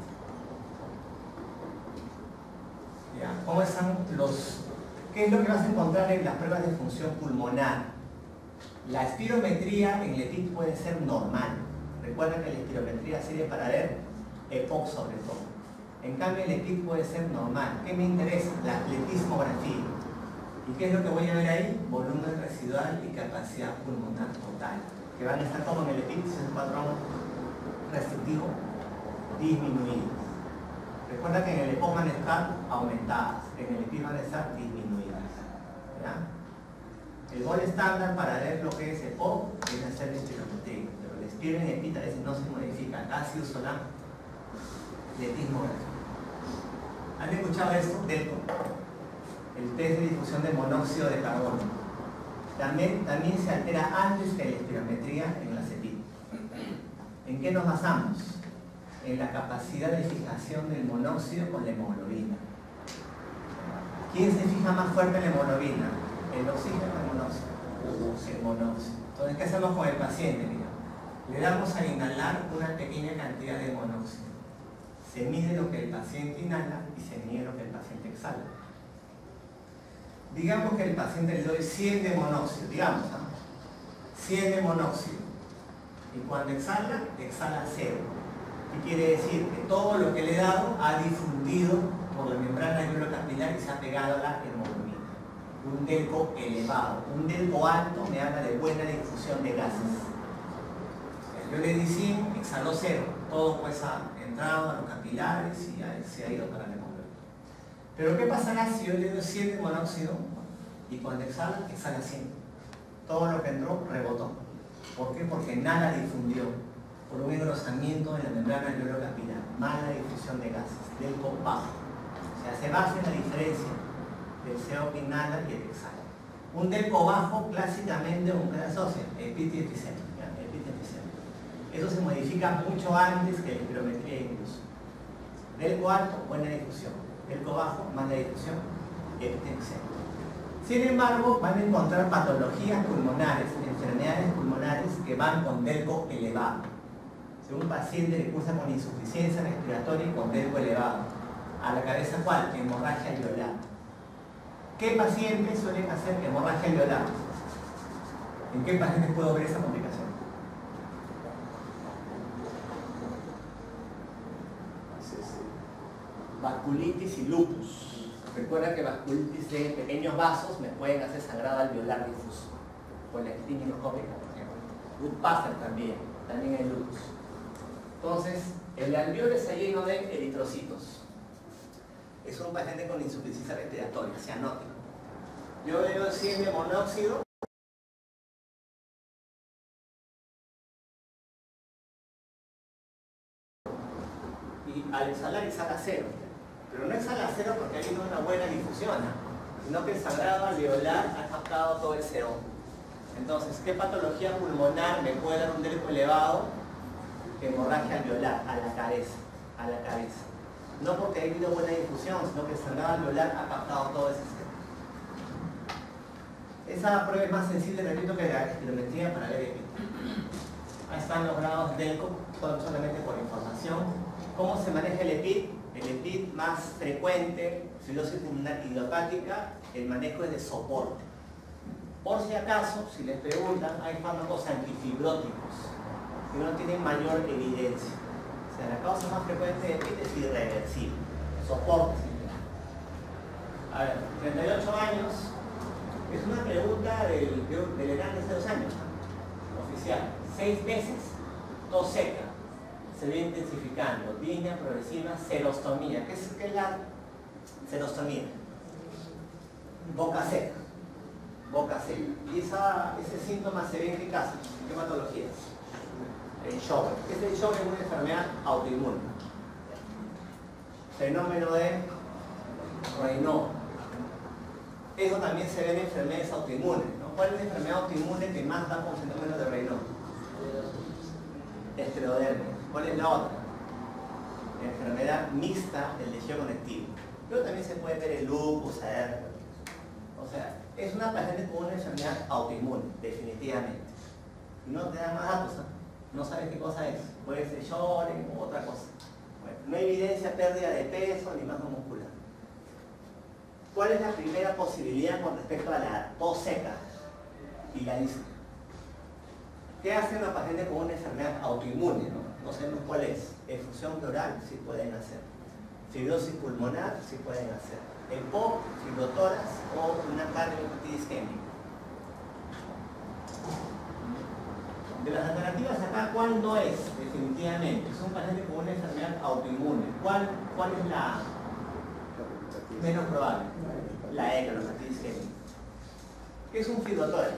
¿Ya? ¿Cómo están los...? ¿Qué es lo que vas a encontrar en las pruebas de función pulmonar? La espirometría en el P I T puede ser normal. Recuerda que la espirometría sirve para ver E P O C sobre todo. En cambio, el E P I T puede ser normal. ¿Qué me interesa? La atletismografía. ¿Y qué es lo que voy a ver ahí? Volumen residual y capacidad pulmonar total. Que van a estar como en el E P I T, es un patrón restrictivo disminuido. Recuerda que en el E P O C van a estar aumentadas, en el E P I van a estar disminuidas. ¿Ya? El gol estándar para ver lo que es E P O C es hacer la espirometría, pero el espiro en E P I T a veces no se modifica. Acá se usa la atletismografía. ¿Han escuchado esto? DELCO, el test de difusión de monóxido de carbono. También, también se altera antes que la espirometría en la C E P I. ¿En qué nos basamos? En la capacidad de fijación del monóxido con la hemoglobina. ¿Quién se fija más fuerte en la hemoglobina? ¿El oxígeno o el monóxido? El monóxido. Entonces, ¿qué hacemos con el paciente? Mira, le damos a inhalar una pequeña cantidad de monóxido. Se mide lo que el paciente inhala y se mide lo que el paciente exhala. Digamos que el paciente le doy cien de monóxido, digamos, ¿no? cien de monóxido. Y cuando exhala, exhala cero. ¿Qué quiere decir? Que todo lo que le he dado ha difundido por la membrana neurocapilar y se ha pegado a la hemoglobina. Un DELCO elevado. Un DELCO alto me habla de buena difusión de gases. Yo le di cien, exhaló cero. Todo pues ha entrado a los capilares y se ha ido para la hemoglobina. Pero ¿qué pasará si yo le doy cien de monóxido y cuando exhala, exhala cien? todo lo que entró rebotó. ¿Por qué? Porque nada difundió por un engrosamiento en la membrana alveolo-capilar, mala difusión de gases, delco bajo. O sea, se basa en la diferencia del C O que inhala y el que exhala. Un delco bajo, clásicamente, ¿con qué se asocia? Epit y epicentro. Eso se modifica mucho antes que la espirometría incluso. Delco alto, buena difusión. Delco bajo, mala difusión, epicentro. Sin embargo, van a encontrar patologías pulmonares, enfermedades pulmonares que van con delco elevado. Si un paciente que cursa con insuficiencia respiratoria y con delco elevado, a la cabeza, ¿cuál? Hemorragia alveolar. ¿Qué pacientes suelen hacer hemorragia alveolar? ¿En qué pacientes puedo ver esa complicación? Vasculitis y lupus. Recuerda que vasculitis de pequeños vasos me pueden hacer sangrado alveolar difuso. Con la actitis microscópica, por ejemplo. Lupus Pasteur también, también hay lupus. Entonces, el alveolo está lleno de eritrocitos. Es un paciente con insuficiencia respiratoria, cianótico. Yo veo cien de monóxido. Y al exhalar exhala cero. Pero no exhala cero porque ha habido una buena difusión, ¿no? Sino que el sangrado alveolar ha captado todo el C O. Entonces, ¿qué patología pulmonar me puede dar un delco elevado? Hemorragia alveolar, a la cabeza, a la cabeza. No porque ha habido buena difusión, sino que el sangrado alveolar ha captado todo ese C O. Esa prueba es más sensible, repito, que la espirometría para ver el epit. Ahí están los grados delco, solamente por información. ¿Cómo se maneja el epit? El epit más frecuente, fibrosis pulmonar idiopática, el manejo es de soporte. Por si acaso, si les preguntan, hay fármacos antifibróticos que no tienen mayor evidencia. O sea, la causa más frecuente de epit es irreversible. Soporte. A ver, treinta y ocho años, es una pregunta del, del ENAR de hace dos años, ¿no? Oficial. Seis veces, tos seca. Se ve intensificando, disnea progresiva, serostomía. ¿Qué es, qué es la serostomía? Boca seca, boca seca. Y esa, ese síntoma se ve en qué casos, en qué patologías. El Sjögren. Este Sjögren es una enfermedad autoinmune. Fenómeno de Raynaud. Eso también se ve en enfermedades autoinmunes, ¿no? ¿Cuál es la enfermedad autoinmune que más da con fenómeno de Raynaud? Esclerodermia. ¿Cuál es la otra? Enfermedad mixta del tejido conectivo. Pero también se puede ver el lupus, a ver. O sea, es una paciente con una enfermedad autoinmune, definitivamente. Y no te dan más datos, ¿no? No sabes qué cosa es. Puede ser Sjögren u otra cosa. Bueno, no hay evidencia de pérdida de peso ni masa muscular. ¿Cuál es la primera posibilidad con respecto a la tos seca y la disnea? ¿Qué hace una paciente con una enfermedad autoinmune? No, no sabemos cuál es. Efusión pleural, sí pueden hacer. Fibrosis pulmonar, sí pueden hacer. EPOC, fibrotórax o una cardiomiopatia isquémica. De las alternativas acá, ¿cuál no es? Definitivamente. Es un paciente con una enfermedad autoinmune. ¿Cuál, cuál es la menos probable? La eclopatia isquémica. ¿Qué es un fibrotórax?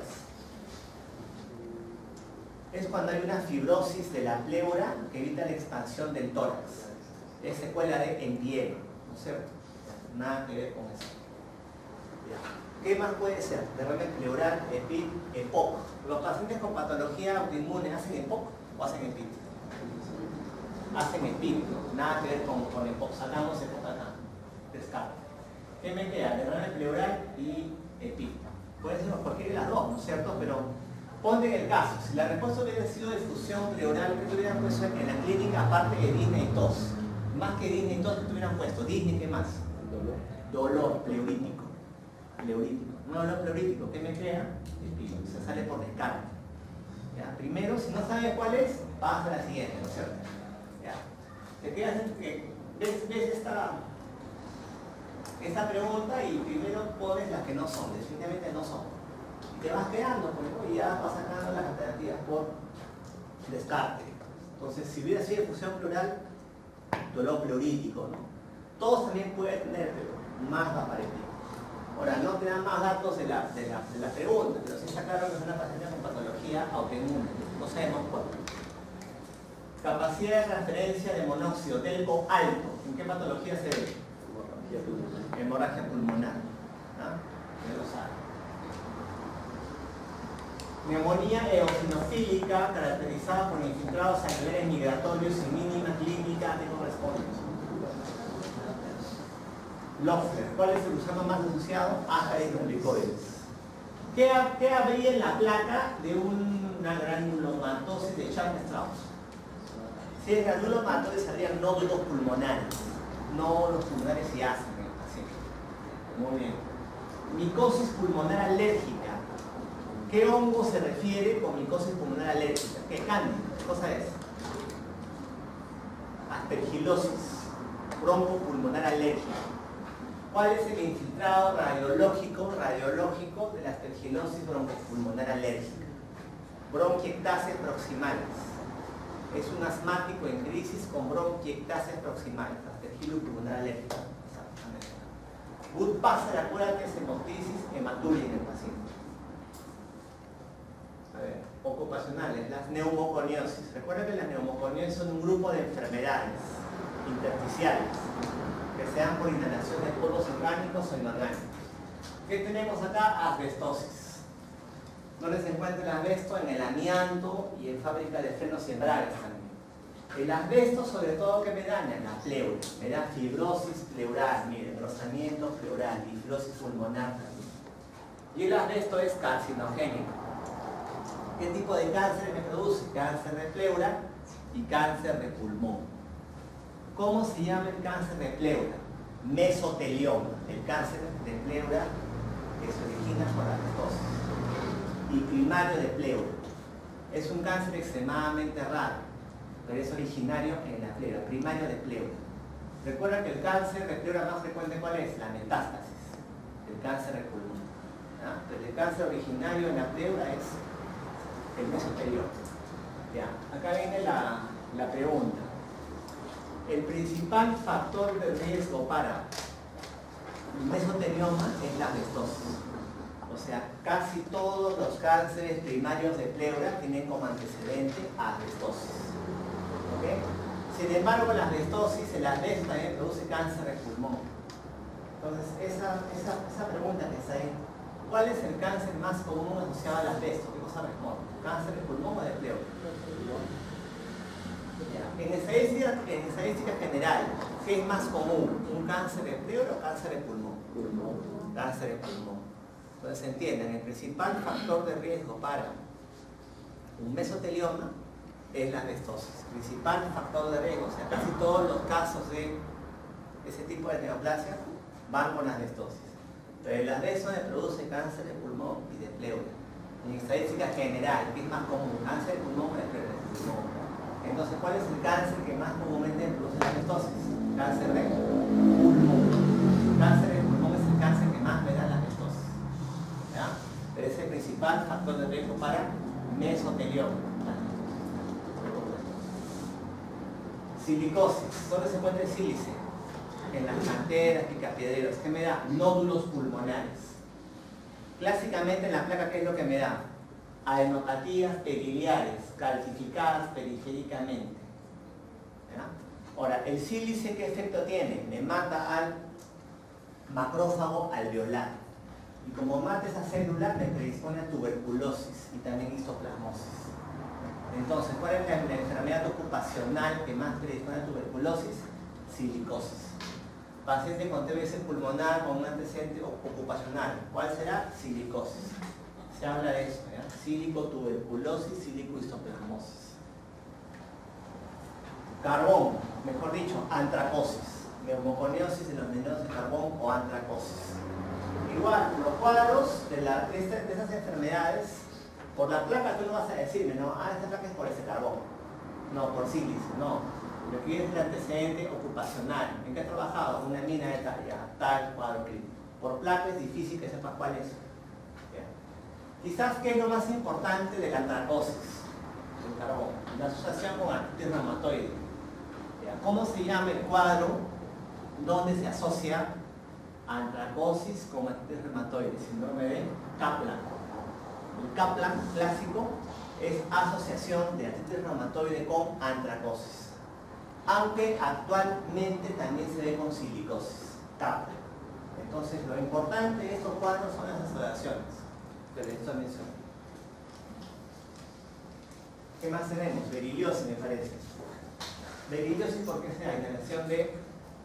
Es cuando hay una fibrosis de la pleura que evita la expansión del tórax. Es secuela de empiema, ¿no es cierto? Nada que ver con eso. ¿Qué más puede ser? Derrame pleural, epit, EPOC. ¿Los pacientes con patología autoinmune hacen EPOC o hacen epit? Hacen epit, nada que ver con, con EPOC. Sacamos EPOC acá. Descarta. ¿Qué me queda? Derrame pleural y epit. Puede ser cualquiera de las dos, ¿no es cierto? Pero ponte en el caso, si la respuesta hubiera sido de difusión pleural, ¿qué te hubieran puesto en la clínica aparte de disnea y tos? Más que disnea y tos, ¿qué te hubieran puesto? Disnea, ¿qué más? Dolor. Dolor pleurítico. Pleurítico. Un dolor pleurítico, ¿qué me crea? Se sale por descarga. ¿Ya? Primero, si no sabes cuál es, pasa a la siguiente, ¿no es cierto? ¿Ya? Te quedas en que ves, ves esta, esta pregunta y primero pones las que no son, definitivamente no son. Y te vas quedando, pues, y ya vas sacando las alternativas por descarte. Entonces, si hubiera sido fusión pleural, dolor pleurítico, ¿no? Todos también pueden tener, pero más va a aparecer. Ahora, no te dan más datos de la, de la, de la pregunta, pero sí está claro que es una paciente con patología autoinmune. No sabemos cuál. Capacidad de transferencia de monóxido delco alto. ¿En qué patología se ve? Hemorragia pulmonar. ¿Ah? Ya lo sabe. Neumonía eosinofílica caracterizada por infiltrados sanguíneos migratorios y mínima clínica. ¿A qué corresponde? Loeffler. ¿Cuál es el gusano más asociado? Acaricomplicoides. ¿Qué, ¿Qué habría en la placa de una granulomatosis de Chapman-Strauss? Si es granulomatosis, saldrían nódulos pulmonares. Nódulos pulmonares y asma en el paciente. Muy bien. Micosis pulmonar alérgica. ¿Qué hongo se refiere con micosis pulmonar alérgica? ¿Qué cándida? ¿Qué cosa es? Aspergilosis. Broncopulmonar alérgica. ¿Cuál es el infiltrado radiológico, radiológico de la aspergilosis broncopulmonar alérgica? Bronquiectasias proximales. Es un asmático en crisis con bronquiectasias proximales, aspergilo pulmonar alérgica. Good Passer, acuérdate, es hemotisis hematuria en el paciente. A ver, ocupacionales, las neumoconiosis. Recuerda que las neumoconiosis son un grupo de enfermedades intersticiales que se dan por inhalación de polvos orgánicos o inorgánicos. ¿Qué tenemos acá? Asbestosis. ¿Dónde se encuentra el asbesto? En el amianto y en fábrica de frenos y embragues también. El asbesto, sobre todo, ¿qué me daña? La pleura. Me da fibrosis pleural, miren, engrosamiento pleural y fibrosis pulmonar también. Y el asbesto es carcinogénico. ¿Qué tipo de cáncer me produce? Cáncer de pleura y cáncer de pulmón. ¿Cómo se llama el cáncer de pleura? Mesotelioma. El cáncer de pleura que se origina por asbestosis. Y primario de pleura. Es un cáncer extremadamente raro, pero es originario en la pleura, primario de pleura. Recuerda que el cáncer de pleura más frecuente, ¿cuál es? La metástasis, el cáncer de pulmón. ¿Ah? Pero el cáncer originario en la pleura es el mesotelioma. Ya, acá viene la, la pregunta. El principal factor de riesgo para el mesotelioma es la asbestosis. O sea, casi todos los cánceres primarios de pleura tienen como antecedente asbestosis. ¿Okay? Sin embargo, la asbestosis, el asbesto también produce cáncer de pulmón. Entonces, esa, esa, esa pregunta que está ahí, ¿cuál es el cáncer más común asociado al asbesto? ¿Qué cosa responde? ¿Cáncer de pulmón o de pleura? En estadística, en estadística general, ¿qué es más común? ¿Un cáncer de pleura o cáncer de pulmón? Pulmón. Cáncer de pulmón. Entonces, entienden, el principal factor de riesgo para un mesotelioma es la asbestosis. Principal factor de riesgo, o sea, casi todos los casos de ese tipo de neoplasia van con asbestosis. Pero el asbesto me produce cáncer de pulmón y de pleura. En estadística general, ¿qué es más común? ¿Cáncer de pulmón o de pleura? Entonces, ¿cuál es el cáncer que más comúnmente produce la asbestosis? Cáncer de pulmón. Cáncer de pulmón es el cáncer que más me da la asbestosis. ¿Ya? Pero es el principal factor de riesgo para mesotelioma. Silicosis. ¿Dónde se encuentra el sílice? En las canteras, picapiedreros. ¿Qué me da? Nódulos pulmonares. Clásicamente en la placa, ¿qué es lo que me da? Adenopatías periliares, calcificadas periféricamente. ¿Ya? Ahora, ¿el sílice qué efecto tiene? Me mata al macrófago alveolar. Y como mata esa célula, me predispone a tuberculosis y también histoplasmosis. Entonces, ¿cuál es la, la enfermedad ocupacional que más predispone a tuberculosis? Silicosis. Paciente con T B C pulmonar con un antecedente ocupacional. ¿Cuál será? Silicosis. Se habla de eso, ¿ya? Sílico-tuberculosis, sílico-histoplasmosis. Carbón, mejor dicho, antracosis. Neumoconiosis de los mineros de carbón o antracosis. Igual, los cuadros de, la, de, esta, de esas enfermedades, por la placa tú no vas a decirme, ¿no? Ah, esta placa es por ese carbón. No, por sílice, no. Lo que es el antecedente ocupacional. ¿En qué ha trabajado? Una mina de tal, ya, tal cuadro clínico. Por placa es difícil que sepas cuál es. Quizás, ¿qué es lo más importante de la antracosis? El carbón. La asociación con artritis reumatoide. ¿Cómo se llama el cuadro donde se asocia antracosis con artritis reumatoide, síndrome de Kaplan. El Kaplan clásico es asociación de artritis reumatoide con antracosis, aunque actualmente también se ve con silicosis, Kaplan. Entonces, lo importante de estos cuadros son las asociaciones que les estoy mencionando. ¿Qué más tenemos? Beriliosis, me parece. Beriliosis porque es la inhalación de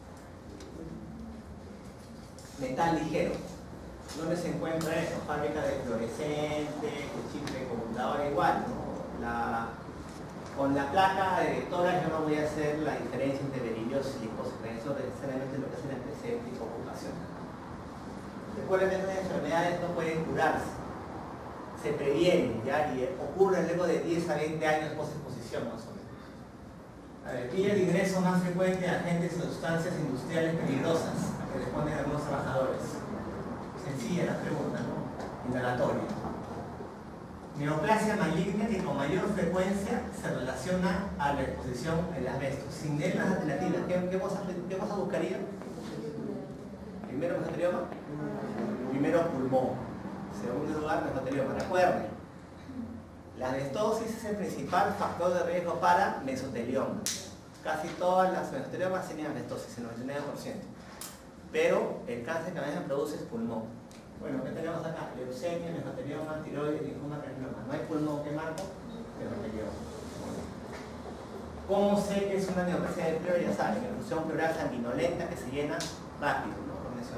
metal ligero. ¿Dónde se encuentra eso? Fábrica de fluorescentes, chip de computadora, igual, ¿no? La, con la placa directora yo no voy a hacer la diferencia entre beriliosis y silicosis. Eso es necesariamente lo que es el antecedente y ocupación. Recuerden que estas enfermedades no pueden curarse, se previenen, ¿ya? Y ocurre luego de diez a veinte años post-exposición, más o menos. A ver, ¿qué es el ingreso más frecuente de agentes y sustancias industriales peligrosas a que responden algunos trabajadores? Sencilla la pregunta, ¿no? Inhalatoria. Neoplasia maligna que con mayor frecuencia se relaciona a la exposición al asbesto. Sin leer las alternativas, ¿qué, qué, cosa, ¿qué cosa buscaría? Primero mesotelioma, primero pulmón, segundo lugar mesotelioma. Recuerden, la asbestosis es el principal factor de riesgo para mesotelioma. Casi todas las mesoteliomas tienen asbestosis, el noventa y nueve por ciento. Pero el cáncer que más se produce es pulmón. Bueno, ¿qué tenemos acá? Leucemia, mesotelioma, tiroides, linfoma, carcinoma. No hay pulmón, ¿qué marco? Mesotelioma. ¿Cómo sé que es una neoplasia de pleural? Ya saben, erupción pleural sanguinolenta que se llena rápido, ¿no?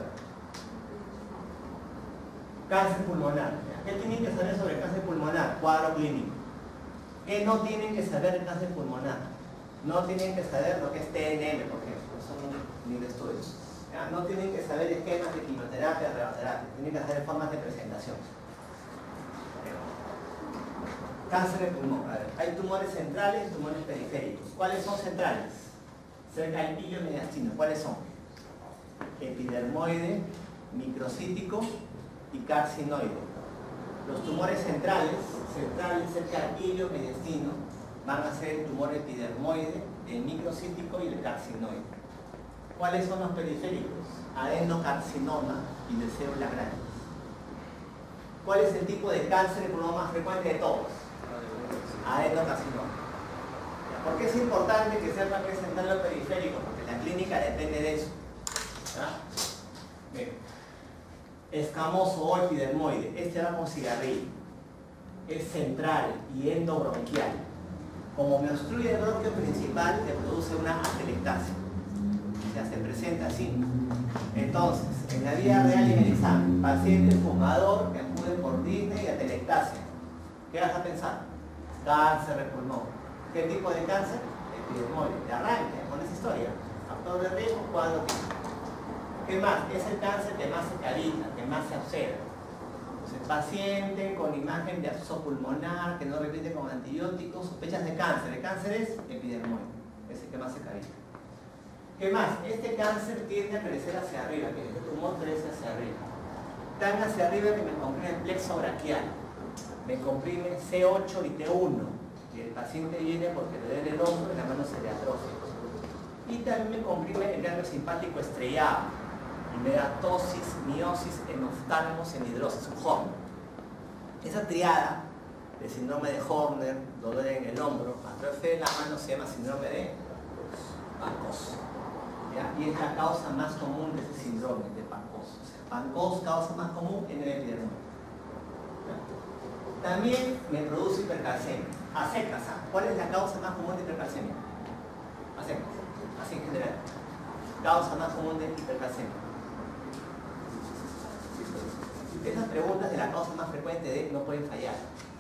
Cáncer pulmonar. ¿Qué tienen que saber sobre el cáncer pulmonar? Cuadro clínico. ¿Qué no tienen que saber del cáncer pulmonar? No tienen que saber lo que es T N M, por ejemplo. Son mil estudios. ¿Ya? No tienen que saber esquemas de quimioterapia, de radioterapia. Tienen que saber formas de presentación. Cáncer de pulmón. A ver, hay tumores centrales y tumores periféricos. ¿Cuáles son centrales? Cerca del pillo mediastino. ¿Cuáles son? Epidermoide, microcítico y carcinoide. Los tumores centrales, centrales cerca del pillo mediastino, van a ser el tumor epidermoide, el microcítico y el carcinoide. ¿Cuáles son los periféricos? Adenocarcinoma y de células grandes. ¿Cuál es el tipo de cáncer de pulmón más frecuente de todos? Adenocarcinoma. ¿Por qué es importante que sepan que es central o periférico? Porque la clínica depende de eso. ¿Ya? Bien. Escamoso o epidermoide, este va con cigarrillo, es central y endobronquial. Como me obstruye el bronquio principal, te produce una atelectasia. O sea, se presenta así. Entonces, en la vida real y en el examen, paciente fumador que acude por disney y atelectasia. ¿Qué vas a pensar? Cáncer de pulmón. ¿Qué tipo de cáncer? Epidermoide. De arranque, con esa historia. Factor de riesgo, cuadro clínico. ¿Qué más? Es el cáncer que más se cavita, que más se observa. Entonces, paciente con imagen de absceso pulmonar, que no repite con antibióticos, sospechas de cáncer. El cáncer es epidermoide, es el que más se cavita. ¿Qué más? Este cáncer tiende a crecer hacia arriba, que este tumor crece hacia arriba. Tan hacia arriba que me comprime el plexo braquial, me comprime C ocho y T uno, y el paciente viene porque le duele el hombro y la mano se le atrofia. Y también me comprime el ganglio simpático estrellado, y me da tosis, miosis, enoftalmos, semidrosis, Horner. Esa triada de síndrome de Horner, dolor en el hombro, atrofia de la mano, se llama síndrome de Pankos. ¿Ya? Y es la causa más común de ese síndrome de Pankos. O sea, Pankos, causa más común en el epidermoide. También me produce hipercalcemia. A secas, ¿ah? ¿Cuál es la causa más común de hipercalcemia? A secas, así en general. Causa más común de hipercalcemia. Esas preguntas de la causa más frecuente de no pueden fallar.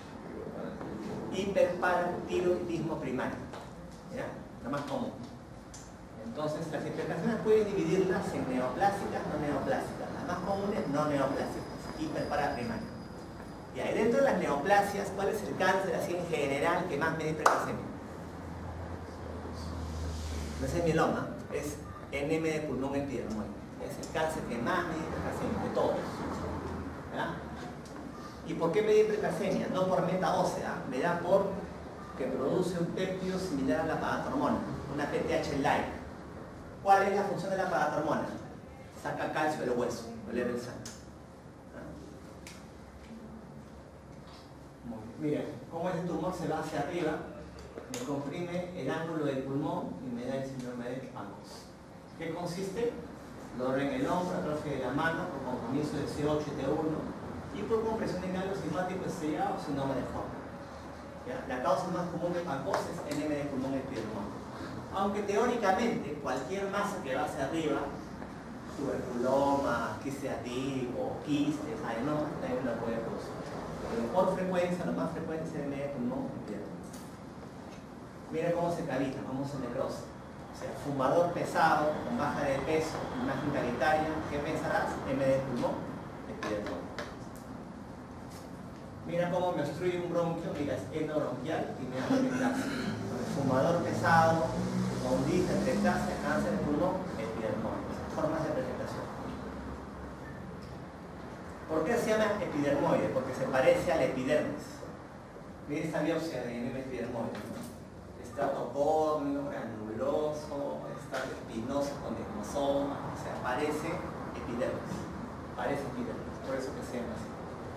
Hiperparatiroidismo primario. ¿Ya? La más común. Entonces, las hipercalcemias pueden dividirlas en neoplásicas, no neoplásicas. Las más comunes, no neoplásicas. Hiperparaprimario. Y ahí dentro de las neoplasias, ¿cuál es el cáncer así en general que más me da hipercalcemia? No es el mieloma, es N M de pulmón epidermoide. Es el cáncer que más me da hipercalcemia, de todos. ¿Ya? ¿Y por qué me da hipercalcemia? No por meta ósea, me da por que produce un péptido similar a la pagatormona, una P T H like. ¿Cuál es la función de la pagatormona? saca calcio del hueso, eleva el sangre. Miren, cómo este tumor se va hacia arriba, me comprime el ángulo del pulmón y me da el síndrome de Pankos. ¿Qué consiste? Dolor en el hombro, atrofia de la mano, por compromiso de C ocho y T uno y por compresión de ganglio simático estrellado, síndrome de Hoffmann. La causa más común de Pankos es enema de pulmón epidermoide. Aunque teóricamente cualquier masa que va hacia arriba, tuberculoma, quiste atípico, quistes, adenoma, también la puede producir. Pero por frecuencia, lo más frecuente es enema de pulmón epidermoide. Mira cómo se cavita, cómo se necrosa. O sea, fumador pesado, con baja de peso, imagen calitaria, ¿qué pensarás? enema de pulmón epidermoide. Mira cómo me obstruye un bronquio, mira, es endobronquial y me hace ectasia. Fumador pesado, con disca, ectasia, cáncer de pulmón, epidermoide. Formas de presentación. ¿Por qué se llama epidermoide? Porque se parece al epidermis. Mira esta biopsia de enema epidermoide. Estrato córneo, granuloso, estrato espinoso con desmosoma, o sea, parece epidermis. Parece epidermis, por eso que se llama así.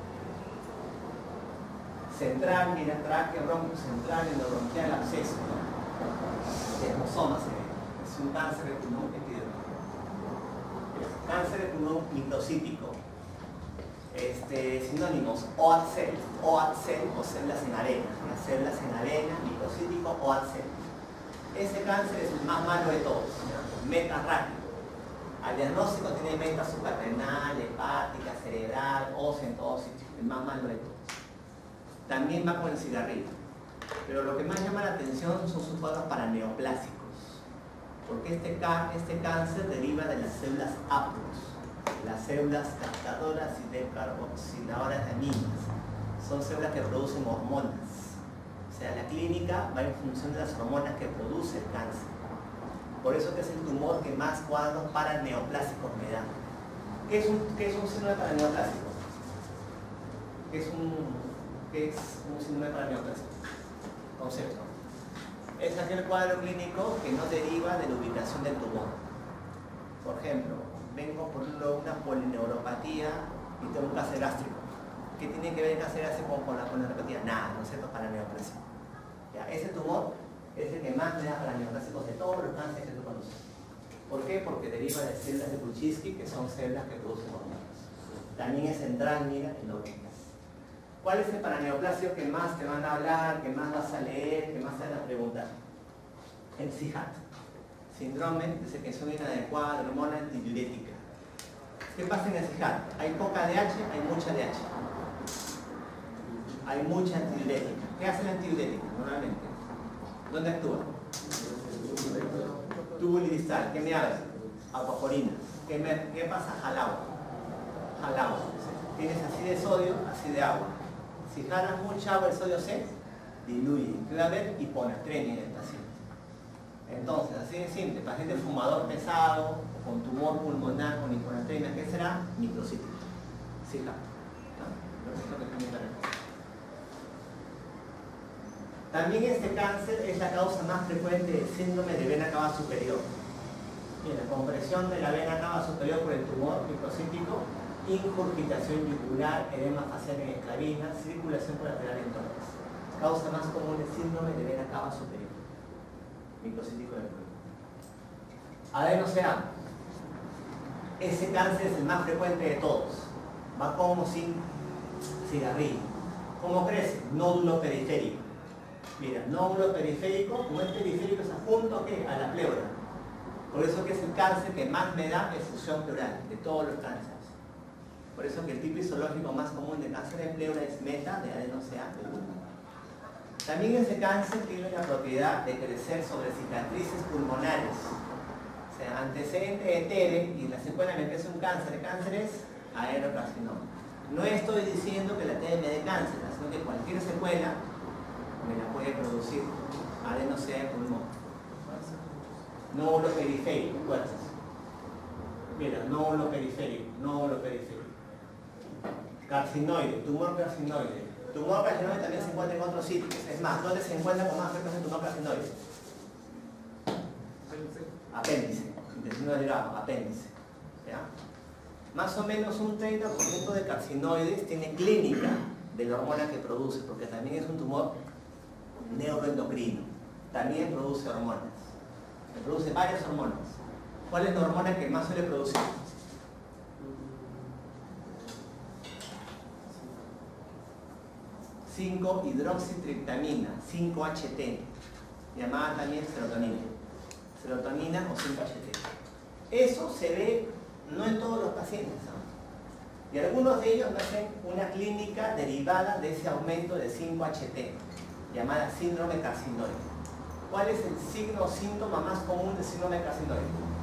Central, mira, tráquea, bronquio central, endobronquial, absceso, ¿no? Desmosoma se ve. Es un cáncer de pulmón epidermoide. Cáncer de pulmón microcítico. Este, sinónimos, O A T cell, O A T cell o células en arena, las células en arena, microcítico, O A T cell. Este cáncer es el más malo de todos, meta rápido. Al diagnóstico tiene meta suprarrenal, hepática, cerebral, ósea en todos sitios, el más malo de todos. También va con el cigarrillo. Pero lo que más llama la atención son sus cuadros paraneoplásicos. Porque este, este cáncer deriva de las células haplos, las células captadoras y decarboxiladoras de aminas. Son células que producen hormonas. O sea, la clínica va en función de las hormonas que produce el cáncer. Por eso que es el tumor que más cuadros paraneoplásicos me da. ¿Qué es un, qué es un síndrome paraneoplásico? ¿Qué es un... ¿Qué es un síndrome paraneoplásico? Concepto. Es aquel cuadro clínico que no deriva de la ubicación del tumor. Por ejemplo, vengo por una polineuropatía y tengo un cáncer gástrico. ¿Qué tiene que ver el cáncer gástrico con la polineuropatía? Nada, no sé, paraneoplásico. Ya, ese tumor es el que más me da paraneoplásicos de todos los cánceres que tú conoces. ¿Por qué? Porque deriva de células de Kuczynski, que son células que producen hormonas. También es central, mira, en los bronquios. ¿Cuál es el paraneoplasio que más te van a hablar, que más vas a leer, que más te van a preguntar? El C I H A T, síndrome de secreción inadecuada de hormona antidiurética. ¿Qué pasa en el C I H A T? Hay poca D H, hay mucha D H. Hay mucha antidiurética. ¿Qué hace la antidiurética normalmente? ¿Dónde actúa? Túbulo distal. ¿Qué me habla? Aquaporina. ¿Qué, me, ¿Qué pasa? Jala agua. Jala agua. Tienes así de sodio, así de agua. Si jalas mucha agua, el sodio se diluye. Puede haber hiponatremia en el paciente. Entonces, así de simple, paciente fumador pesado, con tumor pulmonar, con hiponatremia, ¿qué será? Microcítico. Sí, claro. También este cáncer es la causa más frecuente del síndrome de vena cava superior. Mira, compresión de la vena cava superior por el tumor microcítico, incurgitación yugular, edema facial en esclavina, circulación colateral en tórax. Causa más común es síndrome de vena cava superior, microcítico del pulmón. Adeno-C A. Ese cáncer es el más frecuente de todos. Va como sin cigarrillo. ¿Cómo crece? Nódulo periférico. Mira, nódulo periférico, como es periférico, es adjunto ¿qué? A la pleura. Por eso que es el cáncer que más me da efusión pleural de todos los cánceres. Por eso que el tipo histológico más común de cáncer de pleura es meta de adeno-C A. También ese cáncer tiene la propiedad de crecer sobre cicatrices pulmonares. O sea, antecedente de T E R E y la secuela me crece un cáncer. El cáncer es aerocarcinoma. No estoy diciendo que la T E R E me dé cáncer, sino que cualquier secuela me la puede producir adeno-C A de pulmón. Nódulo periférico, fuerzas. Mira, nódulo periférico, nódulo periférico. Carcinoide, tumor carcinoide. Tumor carcinoide también se encuentra en otros sitios. Es más, ¿dónde se encuentra con más frecuencia el tumor carcinoide? Apéndice. Intestino delgado, apéndice. ¿ya? Más o menos un treinta por ciento de carcinoides tiene clínica de la hormona que produce, porque también es un tumor neuroendocrino, también produce hormonas, produce varias hormonas. ¿Cuál es la hormona que más suele producir? cinco hidroxitriptamina, cinco H T, llamada también serotonina. Serotonina o cinco H T. Eso se ve no en todos los pacientes, ¿no? Y algunos de ellos hacen una clínica derivada de ese aumento de cinco H T, llamada síndrome carcinoide. ¿Cuál es el signo o síntoma más común del síndrome carcinoide?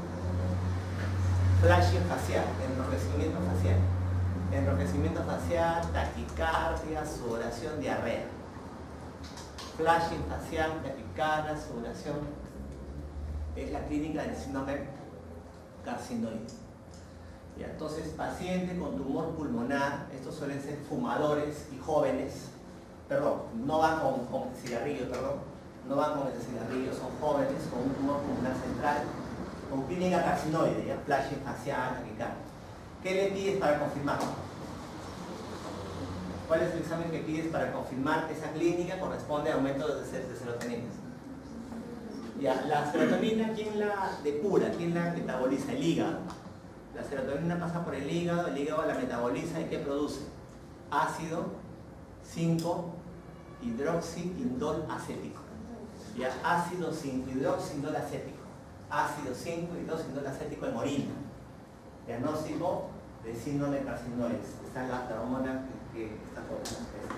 Flashing facial, enrojecimiento facial. Enrojecimiento facial, taquicardia, sudoración, diarrea. Flashing facial, taquicardia, sudoración. Es la clínica del síndrome carcinoide. Y entonces, paciente con tumor pulmonar, estos suelen ser fumadores y jóvenes, perdón, no van con, con cigarrillo, perdón, no van con el cigarrillo, son jóvenes con un tumor pulmonar central, con clínica carcinoide, ya, flashing facial, taquicardia. ¿Qué le pides para confirmar? ¿Cuál es el examen que pides para confirmar que esa clínica corresponde a aumento de, de serotonina? Ya, la serotonina, ¿quién la depura? ¿Quién la metaboliza? El hígado. La serotonina pasa por el hígado, el hígado la metaboliza y ¿qué produce? Ácido cinco hidroxiindol acético. Ya, ácido cinco hidroxiindol acético. Ácido cinco hidroxiindol acético en orina. Diagnóstico de síndrome carcinoides. Esta es la, la hormona que, que está por este,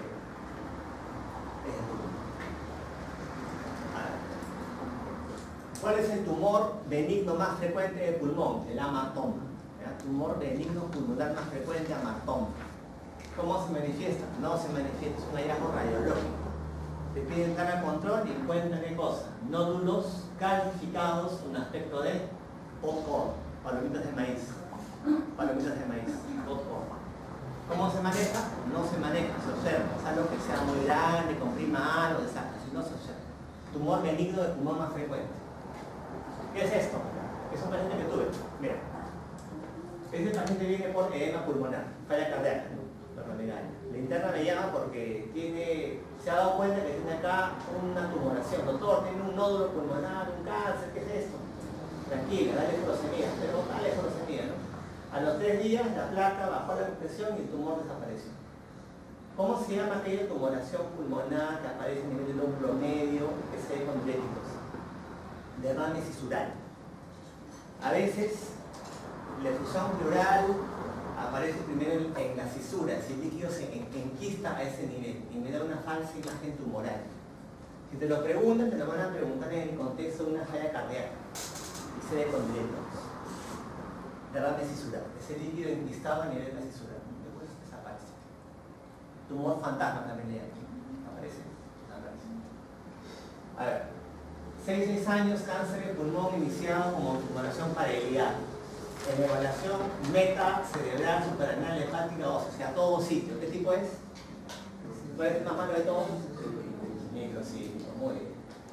este. ¿Cuál es el tumor benigno más frecuente del pulmón? El amatoma. ¿Ya? Tumor benigno pulmonar más frecuente, amatoma. ¿Cómo se manifiesta? No se manifiesta, es un hallazgo radiológico. Te piden cara control y encuentran qué cosa. Nódulos calcificados, un aspecto de popcorn, palomitas de maíz. Palomitas de maíz, popcorn. ¿Cómo se maneja? No se maneja, se observa. Es algo que sea muy grande, comprima algo, desastre, si no se observa. Tumor benigno de pulmón más frecuente. ¿Qué es esto? Es un paciente que tuve. Mira. Este paciente viene por edema pulmonar, falla cardíaca, la interna me llama porque tiene, se ha dado cuenta que tiene acá una tumoración. Doctor, tiene un nódulo pulmonar, un cáncer, ¿qué es esto? Tranquila, dale furosemida, pero dale furosemida, ¿no? A los tres días la placa bajó la presión y el tumor desapareció. ¿Cómo se llama aquella tumoración pulmonar que aparece a nivel del lóbulo medio, que se ve con diuréticos? Derrame cisural. A veces la efusión pleural aparece primero en la cisura, si el líquido se enquista a ese nivel y me da una falsa imagen tumoral. Si te lo preguntan, te lo van a preguntar en el contexto de una falla cardíaca y se ve con diuréticos. Derrame cisural, ese líquido enquistado a nivel de la cisura, después desaparece. Tumor fantasma también le llaman. Aparece, aparece. A ver, seis años, cáncer de pulmón iniciado como tumoración paralial. En evaluación meta cerebral, suprarrenal, hepática, ósea, o sea, todo sitio. ¿Qué tipo es? ¿Cuál es el más malo de todos? Microciclo, muy bien.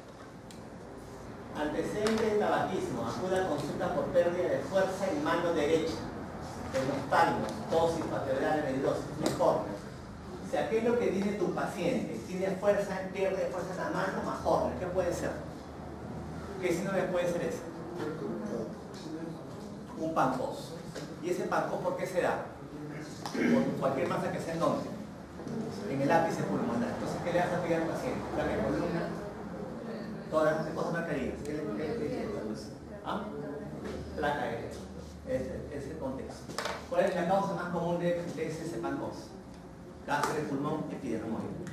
Antecedente de tabaquismo, acude a consulta por pérdida de fuerza en mano derecha, en los palmos, tosis vertebral, medrosis, mejor. O sea, ¿qué es lo que tiene tu paciente? Tiene fuerza, pierde fuerza en la mano, mejor. ¿Qué puede ser? ¿Qué síndrome puede ser ese? Un pancos. ¿Y ese pancos por qué se da? Por cualquier masa que sea en donde, en el ápice pulmonar. Entonces, ¿qué le vas a pedir al paciente? Placa de columna, todas las cosas marcarías. ¿Qué le pide? ¿Ah? Placa aérea. Ese es el contexto. ¿Cuál es la causa más común de, de ese pancos? Cáncer de pulmón, epidermoide.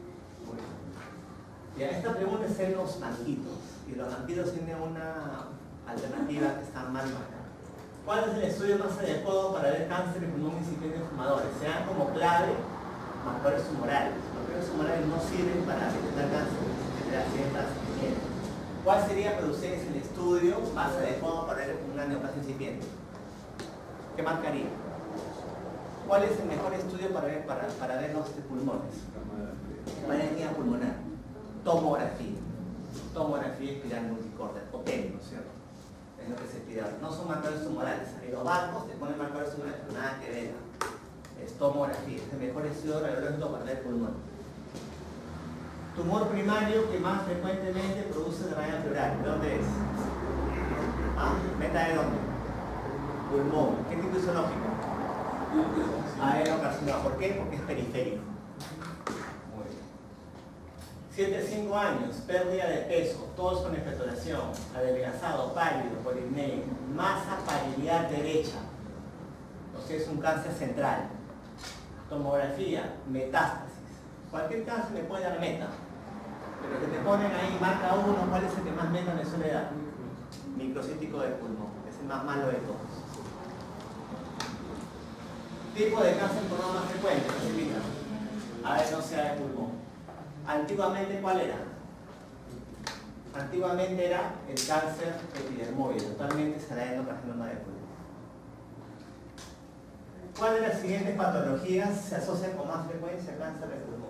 Y a esta pregunta es en los banquitos. Y los banquitos tienen una alternativa que está mal marcada. ¿Cuál es el estudio más adecuado para ver cáncer de pulmón incipiente en fumadores? Se dan como clave marcadores tumorales. Los marcadores tumorales no sirven para detectar cáncer de ciertas incipientes. ¿Cuál sería para ustedes el estudio más adecuado para ver una neoplasia incipiente? ¿Qué marcaría? ¿Cuál es el mejor estudio para ver, para, para ver los pulmones? Parenquia pulmonar. Tomografía. Tomografía espiral multicorda, o T E M, ¿no es cierto? Es es lo que se pide. No son marcadores tumorales. En los bancos te ponen marcadores tumorales, pero nada que ver. Es tomografía, es el mejor estudio radiológico para el pulmón. Tumor primario que más frecuentemente produce raya pleural. ¿De dónde es? Ah, ¿meta de dónde? Pulmón. ¿Qué tipo histológico? Adenocarcinoma. ¿Por qué? Porque es periférico. Muy bien. siete a cinco años, pérdida de peso, tos con expectoración, adelgazado, pálido, polimneia, masa pareiliar derecha. O sea, es un cáncer central. Tomografía, metástasis. Cualquier cáncer me puede dar meta. Pero que te ponen ahí, marca uno, ¿cuál es el que más meta me suele dar? Microcítico del pulmón. Es el más malo de todos. Tipo de cáncer pulmón más frecuente, facilita. Adenosidad de pulmón. Antiguamente, ¿cuál era? Antiguamente era el cáncer epidermoide. Actualmente es el adenocarcinoma de pulmón. ¿Cuál de las siguientes patologías se asocia con más frecuencia al cáncer de pulmón?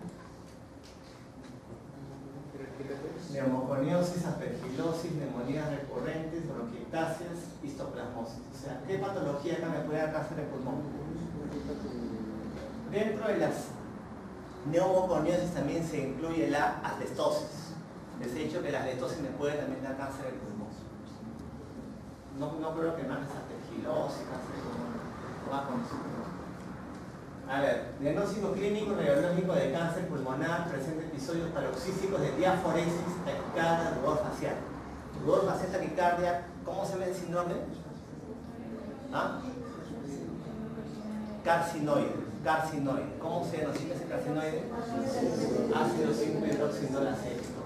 Neumoconiosis, aspergilosis, neumonías recurrentes, bronquiectasias, histoplasmosis. O sea, ¿qué patología acá me puede dar cáncer de pulmón? Dentro de las neumoconiosis también se incluye la asbestosis. Les he dicho que la asbestosis me puede también dar cáncer de pulmón. No, no creo que más es aspergilosis, cáncer de pulmón. Más conocido. A ver, diagnóstico clínico radiológico de cáncer pulmonar presenta episodios paroxísticos de diaforesis, taquicardia, rubor facial. Rubor facial, taquicardia, ¿cómo se ve el síndrome? ¿Ah? Carcinoide, carcinoide. ¿Cómo se diagnostica ese carcinoide? Ácido cinco hidroxinol acético,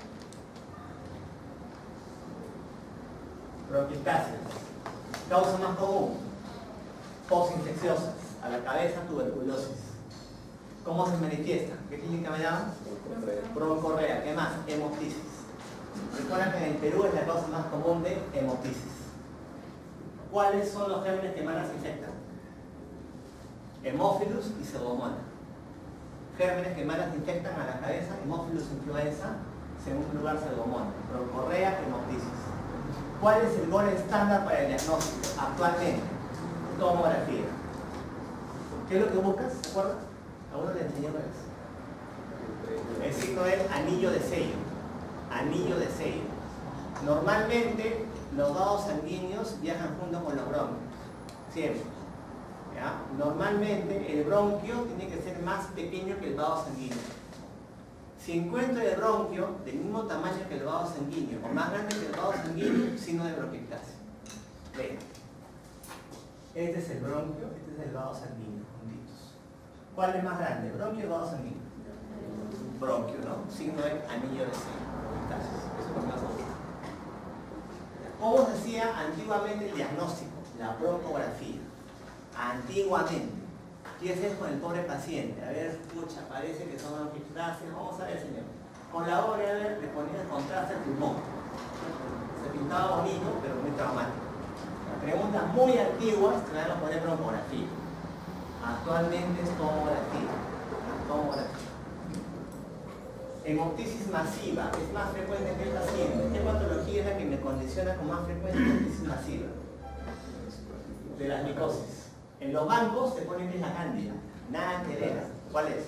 ¿no? Bronquiectasias. Causa más común. Postinfecciosas, a la cabeza, tuberculosis. ¿Cómo se manifiesta? ¿Qué clínica me llaman? Broncorrea. ¿Qué más? Hemoptisis. Recuerden que en el Perú es la causa más común de hemoptisis. ¿Cuáles son los gérmenes que más las infectan? Hemófilus y Pseudomonas. Gérmenes que más las infectan a la cabeza, Hemófilus influenza, segundo lugar Pseudomonas. Broncorrea, hemoptisis. ¿Cuál es el gold estándar para el diagnóstico actualmente? Tomografía. ¿Qué es lo que buscas? ¿Se acuerdan? A uno le enseñó una vez. El signo es anillo de sello. Anillo de sello. Normalmente los vasos sanguíneos viajan junto con los bronquios. Siempre. ¿Ya? Normalmente el bronquio tiene que ser más pequeño que el vaso sanguíneo. Si encuentro el bronquio del mismo tamaño que el vaso sanguíneo o más grande que el vaso sanguíneo, signo de bronquiectasia. Vean. Este es el bronquio, este es el vaso sanguíneo, juntitos. ¿Cuál es más grande, bronquio o vaso sanguíneo? Bronquio, ¿no? Signo de anillo de sello. Eso es lo que más gusta. ¿Cómo se hacía antiguamente el diagnóstico? La broncografía. Antiguamente. ¿Qué haces con el pobre paciente? A ver, escucha, parece que son bronquiectasias. Vamos a ver, señor. Con la obra, a ver, le ponía el contraste al pulmón. Se pintaba bonito, pero muy traumático. Preguntas muy antiguas te van a poner broncografía. Actualmente es tomografía. Tomografía. Hemoptisis masiva es más frecuente que el paciente. ¿Qué patología es la que me condiciona con más frecuencia hemoptisis masiva? De las micosis. En los bancos te ponen que es la cándida. Nada que ver. ¿Cuál es?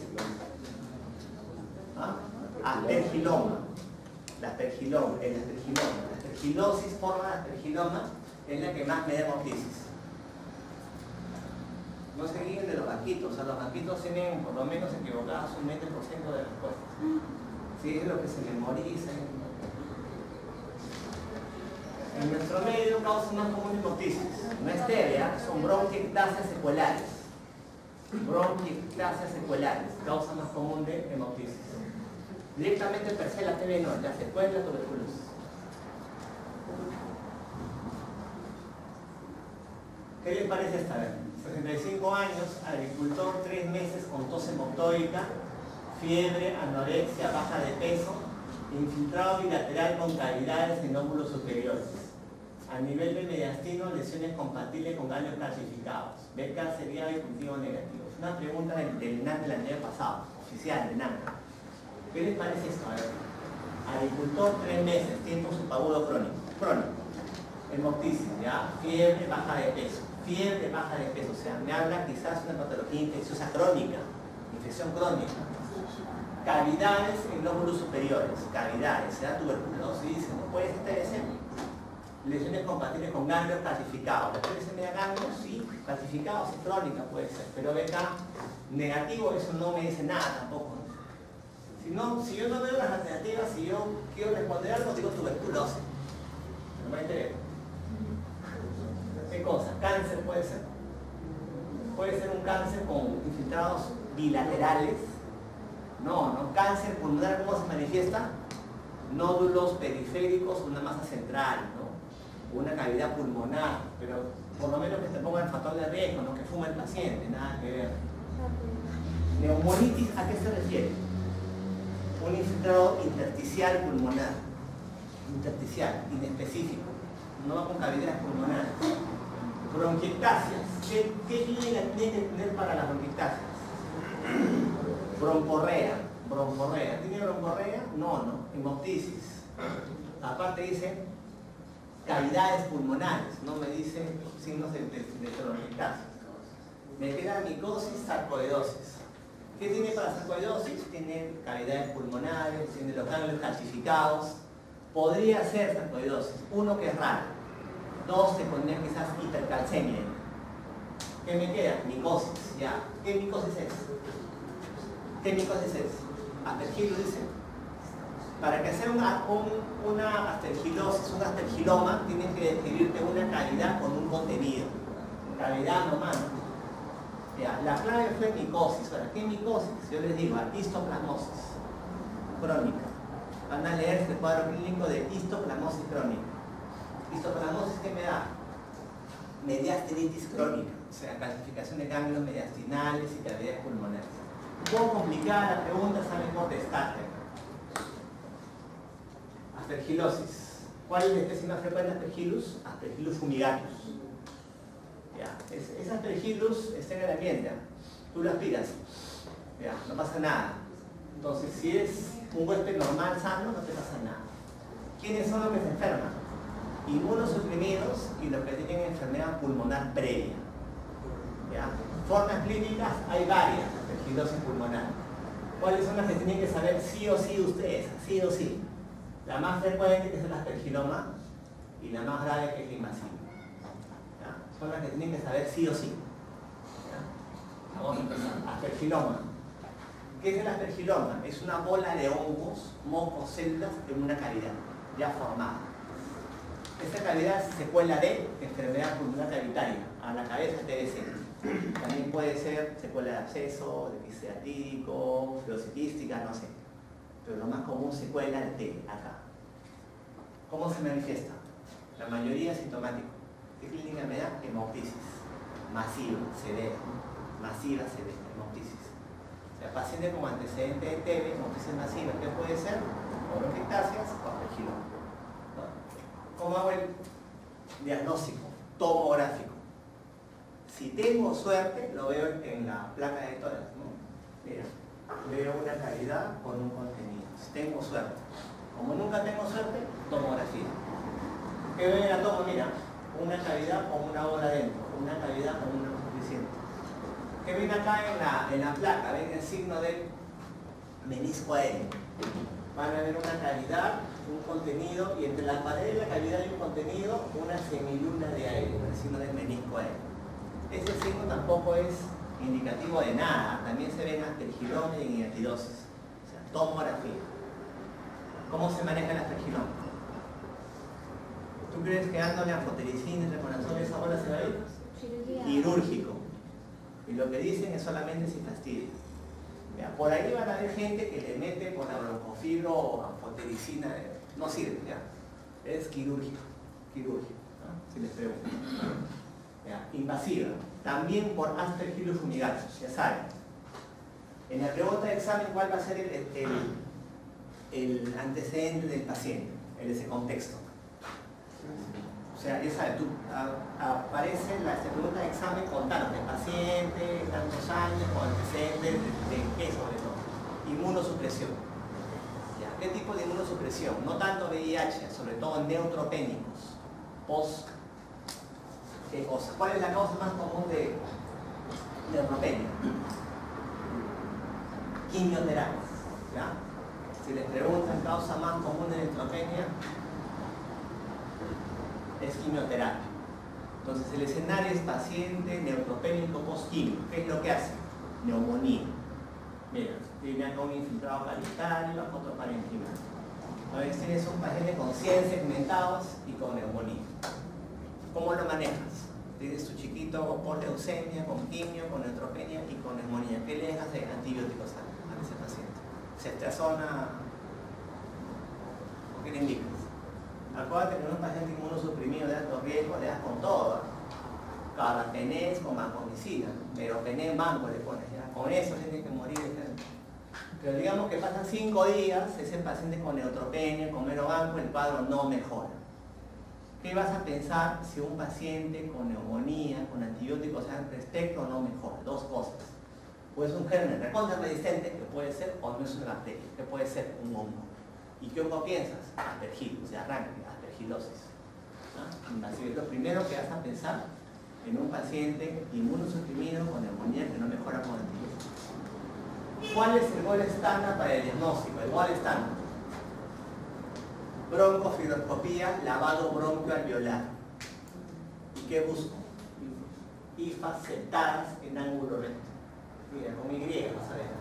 ¿Ah? Aspergiloma. La aspergiloma. El aspergiloma. La aspergilosis, forma de aspergiloma, es la que más me da hemoptisis. No se guíen de los banquitos, o sea, los banquitos tienen por lo menos equivocadas un veinte por ciento de respuestas. Sí, es lo que se memoriza. En nuestro medio causa más común hemoptisis. No es stevia, son bronquiectasias secuelares. Bronquiectasias secuelares, causa más común de hemoptisis. Directamente per se la T B no, la secuela de la tuberculosis. ¿Qué les parece esta vez? sesenta y cinco años, agricultor, tres meses con tos hemoptóica, fiebre, anorexia, baja de peso, infiltrado bilateral con cavidades en óvulos superiores. A nivel del mediastino, lesiones compatibles con ganglios calcificados. B K sería y cultivo negativo. Es una pregunta del, del NAM del año pasado, oficial del NAM. ¿Qué les parece esto? A ver, agricultor, tres meses, tiempo subagudo crónico. Crónico. Hemoptisis, ¿ya? Fiebre, baja de peso. Fiebre, baja de peso. O sea, me habla quizás una patología infecciosa crónica, infección crónica. Cavidades en lóbulos superiores, cavidades, se da tuberculosis, no puede ser T B C. Lesiones compatibles con ganglios calcificados. ¿La T B C me da ganglios? Sí, calcificados, es crónica puede ser. Pero ve acá, negativo, eso no me dice nada tampoco. Si, no, si yo no veo las alternativas, si yo quiero responder algo, digo tuberculosis. No me interesa. ¿Qué cosa? Cáncer puede ser. Puede ser un cáncer con infiltrados bilaterales. No, no. Cáncer pulmonar, ¿cómo se manifiesta? Nódulos periféricos, una masa central, ¿no? Una cavidad pulmonar, pero por lo menos que se ponga el factor de riesgo, no que fuma el paciente, nada que ver. Neumonitis, ¿a qué se refiere? Un infiltrado intersticial pulmonar. Intersticial, inespecífico. No va con cavidades pulmonares. Bronquiectasias. ¿Qué, qué tiene que tener para las bronquiectasias? Broncorrea. Broncorrea. ¿Tiene broncorrea? No, no. Hemoptisis. Aparte dice cavidades pulmonares. No me dice signos de, de, de bronquiectasias. Me queda micosis, sarcoidosis. ¿Qué tiene para sarcoidosis? Tiene cavidades pulmonares, tiene los ganglios calcificados. Podría ser sarcoidosis. Uno que es raro. Dos se pondría quizás hipercalcemia. ¿Qué me queda? Micosis. Ya. ¿Qué micosis es? ¿Qué micosis es? Aspergillus dice. Para que hacer una, un, una aspergilosis, un aspergiloma, tienes que describirte una cavidad con un contenido. Cavidad nomás. Ya. La clave fue micosis. Ahora, ¿qué micosis? Yo les digo, histoplasmosis crónica. Van a leer este cuadro clínico de histoplasmosis crónica. Histoplasmosis, ¿qué me da? Mediastinitis crónica, o sea, calcificación de ganglios mediastinales y cavidades pulmonares. Un poco complicada la pregunta, saben por descarte. Aspergilosis. ¿Cuál es la especie más frecuente de Aspergillus? Aspergillus fumigatus. Ya. Es, es Aspergillus está en el ambiente. Tú lo aspiras. Ya. No pasa nada. Entonces, si es un huésped normal, sano, no te pasa nada. ¿Quiénes son los que se enferman? Inmunosuprimidos y los que tienen enfermedad pulmonar previa. ¿Ya? Formas clínicas hay varias, aspergilosis pulmonar. ¿Cuáles son las que tienen que saber sí o sí ustedes? Sí o sí. La más frecuente que es el aspergiloma y la más grave que es el invasivo. ¿Ya? Son las que tienen que saber sí o sí. ¿Ya? Vamos a empezar. Aspergiloma. ¿Qué es el aspergiloma? Es una bola de hongos, mocos, células en una cavidad ya formada. Esta cavidad es secuela de enfermedad pulmonar cavitaria, a la cabeza T B C. También puede ser secuela de absceso, de quiste atídico, fibrosis, no sé. Pero lo más común secuela de T, acá. ¿Cómo se manifiesta? La mayoría sintomático. ¿Qué clínica me da? Hemoptisis. Masiva, severa. Masiva, severa, hemoptisis. O sea, paciente con antecedente de T B, hemoptisis masiva, ¿qué puede ser? O bronquiectasias o aspergiloma. ¿Cómo hago el diagnóstico? Tomográfico. Si tengo suerte, lo veo en la placa de tórax, ¿no? Mira, veo una cavidad con un contenido. Si tengo suerte. Como nunca tengo suerte, tomografía. ¿Qué veo en la toma? Mira, una cavidad con una bola dentro, una cavidad con una suficiente. ¿Qué ven acá en la, en la placa? Ven el signo del menisco aéreo. Van a ver una cavidad, un contenido, y entre la pared de la cavidad y un contenido, una semiluna de aire, el signo del menisco aéreo. Ese signo tampoco es indicativo de nada, también se ven aspergiloma y hiatidosis, o sea, tomografía. ¿Cómo se maneja el aspergiloma? ¿Tú crees que dándole anfotericina en el corazón esa bola se va a ir? Quirúrgico. Y lo que dicen es solamente si fastidia. Ya, por ahí van a haber gente que le mete por la broncofibro o anfotericina, no sirve, ya. Es quirúrgico, quirúrgico, ¿no? Si les pregunto. Ya, invasiva, también por Aspergillus fumigatus, ya saben. En la pregunta de examen, ¿cuál va a ser el, el, el antecedente del paciente en ese contexto? O sea, ya sabes, tú, a, aparece la pregunta de examen contándote paciente, tantos años, con antecedentes de, de qué sobre todo. Inmunosupresión. ¿Ya? ¿Qué tipo de inmunosupresión? No tanto V I H, sobre todo neutropénicos. post, ¿qué cosa? ¿Cuál es la causa más común de neutropenia? Quimioterapia, ¿ya? Si les preguntan causa más común de neutropenia, es quimioterapia. Entonces el escenario es paciente neutropénico postquímico. ¿Qué es lo que hace? Neumonía. Mira, tiene acá un infiltrado paritario, otro parenquimal. A veces tienes un paciente con cien segmentados y con neumonía. ¿Cómo lo manejas? Tienes tu chiquito por leucemia, con quimio, con neutropenia y con neumonía. ¿Qué le dejas de antibióticos a, a ese paciente? Ceftriaxona, ¿qué le indicas? Acuérdate que en un paciente inmunosuprimido de alto riesgo le das con todo, ¿eh? Carbapenem con vancomicina, meropenem banco le pones, ¿ya? Con eso tiene que morir. Pero digamos que pasan cinco días, ese paciente con neutropenia, con merobanco, el cuadro no mejora. ¿Qué vas a pensar si un paciente con neumonía, con antibióticos respecto no mejora? Dos cosas. Puede ser un germen recontra resistente, que puede ser, o no es una bacteria, que puede ser un hongo. ¿Y qué hongo piensas? Aspergillus, de arranque, aspergilosis. ¿Ah? Así es lo primero que vas a pensar en un paciente inmunosuprimido con neumonía que no mejora con antibióticos. ¿Cuál es el gol estándar para el diagnóstico? El gol estándar: broncofibroscopía, lavado bronquioalveolar. ¿Y qué busco? I F As septadas en ángulo recto. Mira, con Y vas a ver.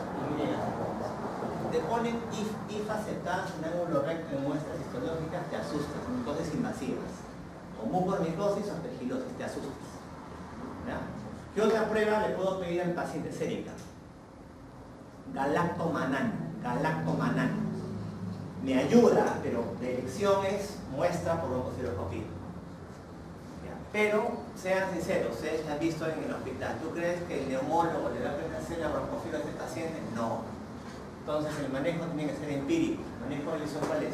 Y. Te ponen I F As septadas en ángulo recto en muestras histológicas, te asustas, micosis invasivas. O mucormicosis o aspergilosis, te asustas. ¿Ya? ¿Qué otra prueba le puedo pedir al paciente? Sérica. Galactomannan, galactomannan. Me ayuda, pero la elección es muestra por broncofibroscopía. Pero sean sinceros, ustedes han visto en el hospital. ¿Tú crees que el neumólogo le va a hacer la broncofibroscopia a este paciente? No. Entonces el manejo tiene que ser empírico. ¿El manejo de lesión cuál es?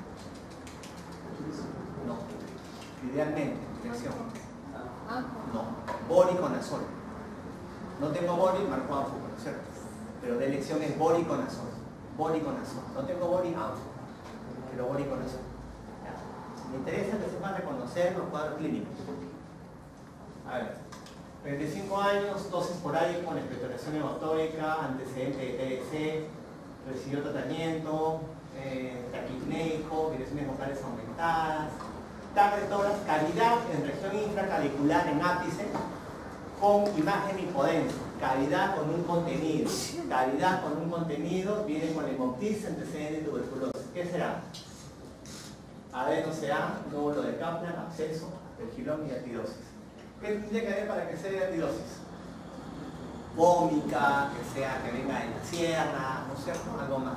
No. Idealmente, dirección. No. Boriconazol. No tengo bori, marco ánfuco, ¿no es cierto? Pero la elección es boriconazol. Boriconazol. No tengo bori, ánfuco. Pero boriconazol. Me interesa que sepan reconocer los cuadros clínicos. A ver, treinta y cinco años, tos esporádica con expectoración hematórica, antecedente de T B C, recibió tratamiento, eh, taquipneico, vibraciones vocales aumentadas, TAC de tórax, cavidad en región infraclavicular en ápice, con imagen hipodensa, cavidad con un contenido, cavidad con un contenido, viene con hemoptisis, antecedente de tuberculosis. ¿Qué será? Adeno-C A, nódulo de Kaplan, absceso, aspergiloma y atidosis. ¿Qué tendría que haber para que sea atidosis? Vómica, que sea que venga de la sierra, ¿no es cierto? Algo más.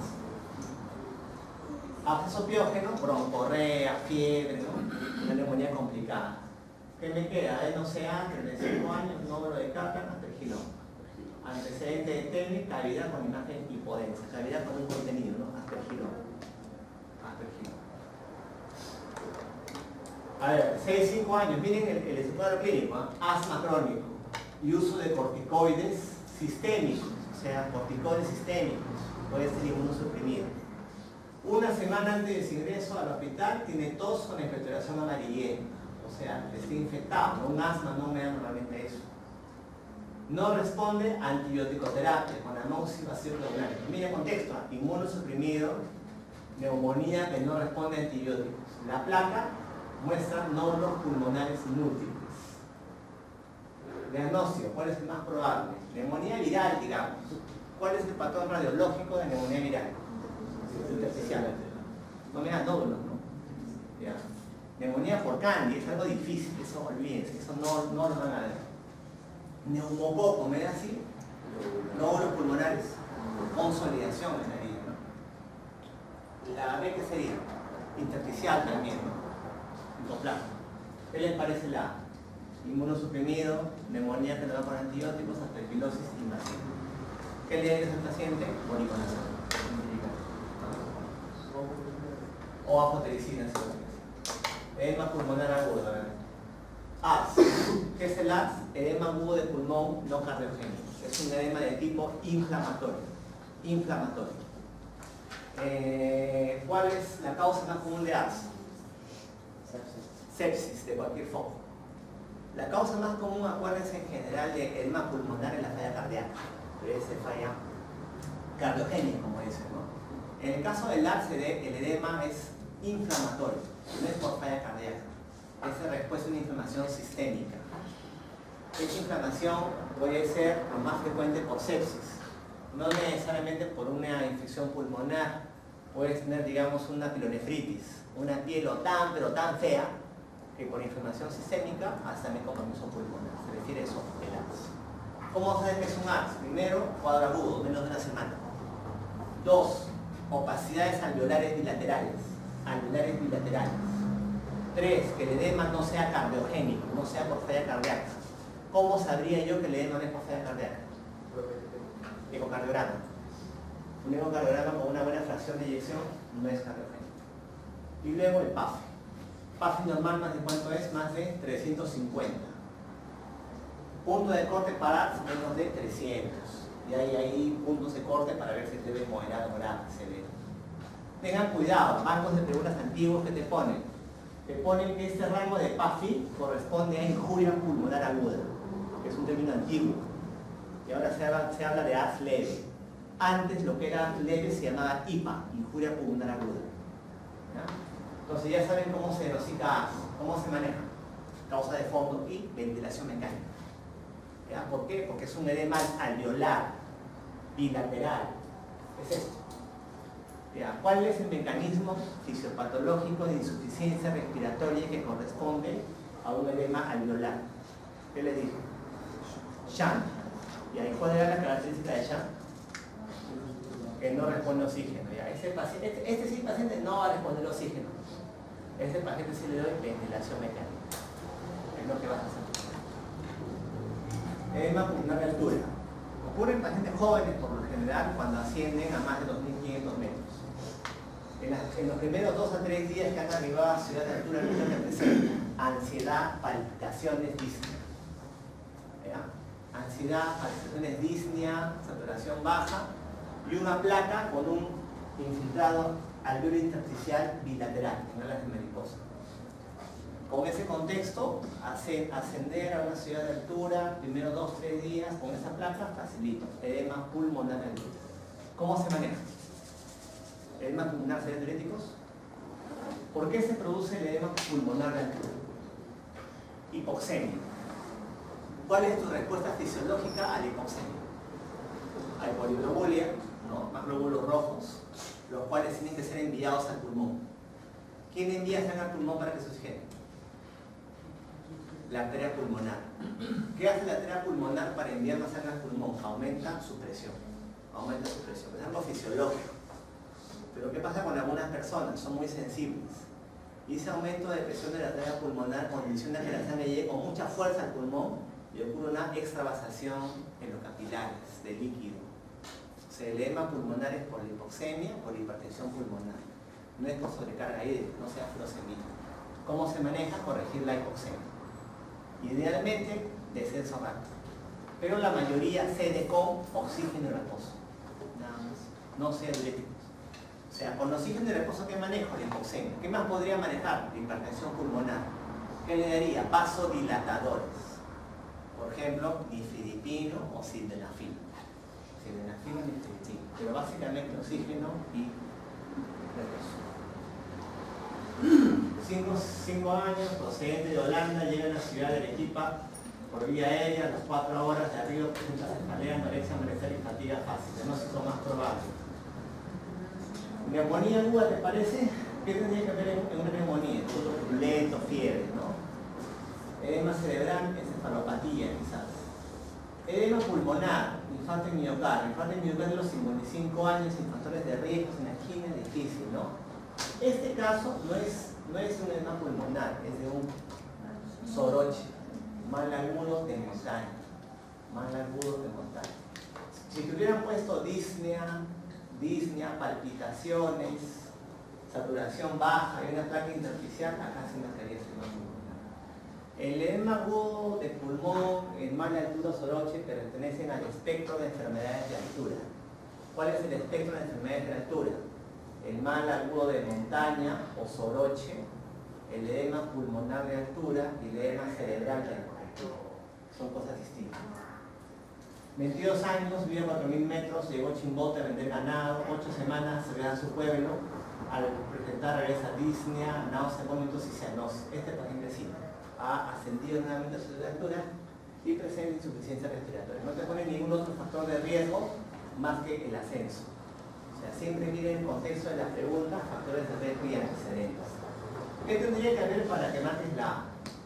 Absceso piógeno, broncorrea, fiebre, ¿no? Una neumonía complicada. ¿Qué me queda? Adeno-C A, treinta y cinco años, nódulo de Kaplan, aspergiloma. Antecedente de T E M I, cavidad con imagen hipodensa, cavidad con un contenido, ¿no? Aspergiloma. Aspergiloma. A ver, seis a cinco años, miren el, el cuadro clínico, ¿eh? Asma crónico y uso de corticoides sistémicos, o sea, corticoides sistémicos, puede ser inmunosuprimido. Una semana antes de su ingreso al hospital tiene tos con expectoración amarillenta, o sea, está infectado, un asma no me da normalmente eso. No responde a antibiótico-terapia con amoxicilina pulmonar. Mira contexto, inmunosuprimido, neumonía que no responde a antibióticos. La placa muestra nódulos pulmonares múltiples. Diagnóstico, ¿cuál es el más probable? Neumonía viral, digamos. ¿Cuál es el patrón radiológico de neumonía viral? Intersticial. No me dan nódulos, ¿no? Ya. Neumonía por Candy, es algo difícil, eso olvídense, eso no, no lo van a ver. Neumococo, ¿me da así? Nódulos pulmonares, consolidación en la herida, ¿no? La B, ¿qué sería? Intersticial también, ¿no? ¿Qué les parece la A? Inmunosuprimido, neumonía que no va con antibióticos, aspergilosis invasiva. ¿Qué le da al paciente? Boriconazol. O afotericina, si edema pulmonar agudo. A S. ¿Qué es el A S? Edema agudo de pulmón no cardiogénico. Es un edema de tipo inflamatorio. Inflamatorio. Eh, ¿Cuál es la causa más común de A S? sepsis de cualquier foco. La causa más común, acuérdense en general, de edema pulmonar es la falla cardíaca, pero es falla cardiogénica, como dicen, ¿no? En el caso del A R C D, el edema es inflamatorio, no es por falla cardíaca, es respuesta a una inflamación sistémica. Esta inflamación puede ser lo más frecuente por sepsis, no necesariamente por una infección pulmonar. Puedes tener, digamos, una pilonefritis, una piel o tan, pero tan fea, que por inflamación sistémica hasta me compromiso pulmonar. Se refiere a eso, el A R S. ¿Cómo sabes que es un A R S? Primero, cuadro agudo, menos de una semana. Dos, opacidades alveolares bilaterales. Alveolares bilaterales. Tres, que el edema no sea cardiogénico, no sea por falla cardíaca. ¿Cómo sabría yo que el edema no es por falla cardíaca? Ecocardiograma. Un ecocardiograma con una buena fracción de eyección no es cardiogénico. Y luego el P A F. P A F normal, más de cuánto es, más de trescientos cincuenta. Punto de corte para A R S menos de trescientos. Y hay ahí puntos de corte para ver si te ve moderado o grave, severo. Tengan cuidado, bancos de preguntas antiguos que te ponen. Te ponen que este rango de P A F I corresponde a injuria pulmonar aguda, que es un término antiguo. Y ahora se habla, se habla de A R S leve. Antes lo que era leve se llamaba I P A, injuria pulmonar aguda. ¿Ya? Entonces ya saben cómo se diagnostica A R S, cómo se maneja. Causa de fondo y ventilación mecánica. ¿Ya? ¿Por qué? Porque es un edema alveolar, bilateral. Es esto. ¿Ya? ¿Cuál es el mecanismo fisiopatológico de insuficiencia respiratoria que corresponde a un edema alveolar? ¿Qué le digo? Shunt. ¿Y ahí cuál era la característica de Shunt? Que no responde oxígeno. ¿Ya? Ese paciente, este, este sí paciente no va a responder oxígeno. Este paciente sí le doy ventilación mecánica. Es lo que vas a hacer. Edema pulmonar de altura. Ocurre en pacientes jóvenes por lo general cuando ascienden a más de dos mil quinientos metros. En, las, en los primeros dos a tres días que han arribado a ciudad de altura, lo que presenta ansiedad, palpitaciones, disnea. ¿Ya? Ansiedad, palpitaciones, disnea, saturación baja y una placa con un infiltrado alveolo intersticial bilateral, en alas de mariposa. Con ese contexto, ascender a una ciudad de altura, primero dos, tres días, con esa placa, facilito. Edema pulmonar de altura. ¿Cómo se maneja? ¿Edema pulmonar de diuréticos? ¿Por qué se produce el edema pulmonar de altura? Hipoxemia. ¿Cuál es tu respuesta fisiológica a la hipoxemia? Hay poliglobulia, ¿no? Más glóbulos rojos, los cuales tienen que ser enviados al pulmón. ¿Quién envía sangre al pulmón para que se oxigene? La arteria pulmonar. ¿Qué hace la arteria pulmonar para enviar más sangre al pulmón? Aumenta su presión. Aumenta su presión. Es algo fisiológico. Pero ¿qué pasa con algunas personas? Son muy sensibles. Y ese aumento de presión de la arteria pulmonar condiciona que la sangre llegue con mucha fuerza al pulmón y ocurre una extravasación en los capilares de líquido. O sea, el edema pulmonar es por la hipoxemia, por la hipertensión pulmonar. No es por sobrecarga hídrica, no sea furosemia. ¿Cómo se maneja? Corregir la hipoxemia. Idealmente, descenso rápido. Pero la mayoría cede con oxígeno y reposo. Nada más. No sea diuréticos. O sea, con oxígeno y reposo, ¿qué manejo? La hipoxemia. ¿Qué más podría manejar? La hipertensión pulmonar. ¿Qué le daría? Vasodilatadores. Por ejemplo, nifedipino o sildenafil. Sildenafil o nifedipino. Pero básicamente oxígeno y reposo. Cinco, cinco años, procedente de Holanda, llega a la ciudad de Arequipa por vía aérea, a las cuatro horas de arriba presenta cefalea, anorexia, malestar y fatiga fácil. Diagnóstico más probable. ¿Neumonía aguda te parece? ¿Qué tendría que haber en una neumonía? Todo purulento, fiebre, ¿no? Edema cerebral, encefalopatía quizás. Edema pulmonar, infarto en miocardio. Infarto en miocardio a los cincuenta y cinco años, sin factores de riesgo, sin angina, difícil, ¿no? Este caso no es, no es un edema pulmonar, es de un soroche, mal agudo de montaña. Mal agudo de montaña. Si te hubieran puesto disnea, disnea, palpitaciones, saturación baja y una placa intersticial, acá sí me estaría edema pulmonar. El edema agudo de pulmón, el mal agudo soroche, pertenecen al espectro de enfermedades de altura. ¿Cuál es el espectro de enfermedades de altura? El mal agudo de montaña o soroche el edema pulmonar de altura y el edema cerebral de altura. Son cosas distintas. veintidós años, vive a cuatro mil metros, llegó a Chimbote a vender ganado, ocho semanas se ve a su pueblo, al presentar regresa a disnea, náusea, vómitos y cianosis. Este paciente sí ha ascendido nuevamente a su altura y presenta insuficiencia respiratoria. No te pone ningún otro factor de riesgo más que el ascenso. O sea, siempre miren el contexto de la pregunta, factores de riesgo y antecedentes. ¿Qué tendría que haber para que mates la A?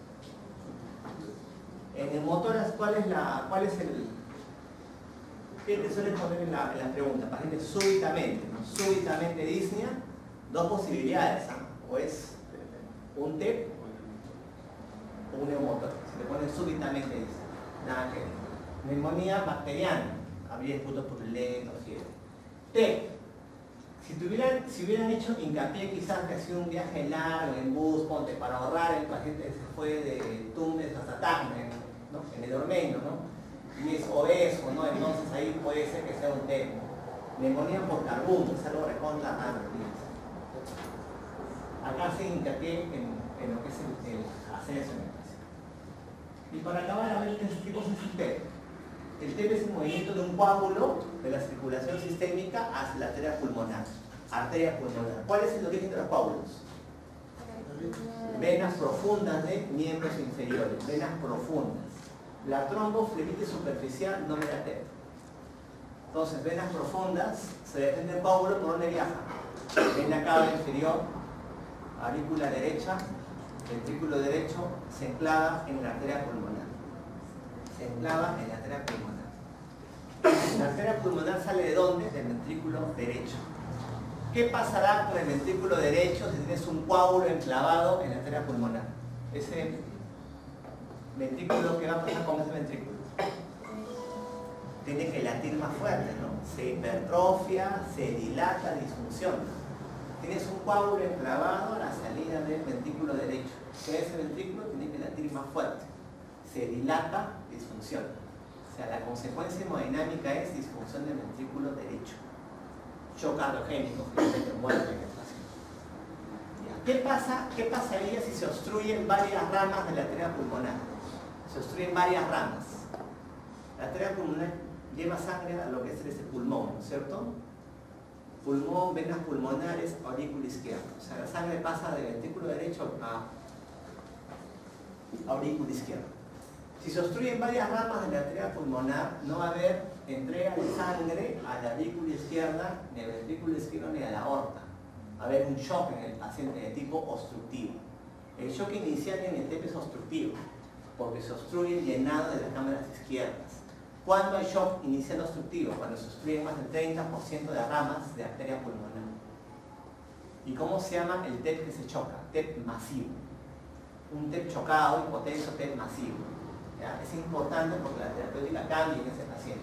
En el motor, ¿cuál es, la, cuál es el... ¿Qué te suelen poner en la, en la pregunta? Paciente súbitamente, ¿no? Súbitamente disnea, dos posibilidades, ¿eh? O es un T E P o un neumotor. Se le pone súbitamente disnea, nada que ver. Neumonía bacteriana, habría esputos purulentos, fiebre. T E P. Si, tuvieran, si hubieran hecho hincapié quizás que ha sido un viaje largo en bus, ponte, para ahorrar, el paciente se fue de Tumbes hasta Tacna, ¿no? En el Ormeño, ¿no? Y es obeso, ¿no? Entonces ahí puede ser que sea un T E P. Neumonía por carbumo, es algo recontra raro. Acá se hincapié en, en lo que es el, el ascenso en el paciente. Y para acabar, a ver qué cosa es el T E P. El T E P es el movimiento de un coágulo de la circulación sistémica hacia la arteria pulmonar. Arteria pulmonar. ¿Cuál es el origen de los coágulos? Venas profundas de miembros inferiores. Venas profundas. La tromboflebitis superficial no me da T E P. Entonces, venas profundas, se depende del coágulo por dónde viaja. Vena cava inferior, aurícula derecha, ventrículo derecho, se enclava en la arteria pulmonar. Se enclava en la arteria pulmonar. La arteria pulmonar sale de dónde? Del ventrículo derecho. ¿Qué pasará con el ventrículo derecho si tienes un coágulo enclavado en la arteria pulmonar? Ese ventrículo, ¿qué va a pasar con ese ventrículo? Tiene que latir más fuerte, ¿no? Se hipertrofia, se dilata, disfunciona. Tienes un coágulo enclavado a la salida del ventrículo derecho. ¿Qué es ese ventrículo? Tiene que latir más fuerte. Se dilata, disfunciona. O sea, la consecuencia hemodinámica es disfunción del ventrículo derecho. Shock cardiogénico, finalmente muerte en el paciente. ¿Qué pasa? ¿Qué pasaría si se obstruyen varias ramas de la arteria pulmonar? Se obstruyen varias ramas. La arteria pulmonar lleva sangre a lo que es este pulmón, ¿no es cierto? Pulmón, venas pulmonares, aurícula izquierda. O sea, la sangre pasa del ventrículo derecho a aurícula izquierda. Si se obstruyen varias ramas de la arteria pulmonar, no va a haber entrega de sangre a la aurícula izquierda, ni al ventrículo izquierdo, ni a la aorta. Va a haber un shock en el paciente de tipo obstructivo. El shock inicial en el T E P es obstructivo, porque se obstruye el llenado de las cámaras izquierdas. ¿Cuándo hay shock inicial obstructivo? Cuando se obstruye más del treinta por ciento de ramas de arteria pulmonar. ¿Y cómo se llama el T E P que se choca? T E P masivo. Un T E P chocado, hipotenso, T E P masivo. ¿Ya? Es importante porque la terapéutica cambia en ese paciente.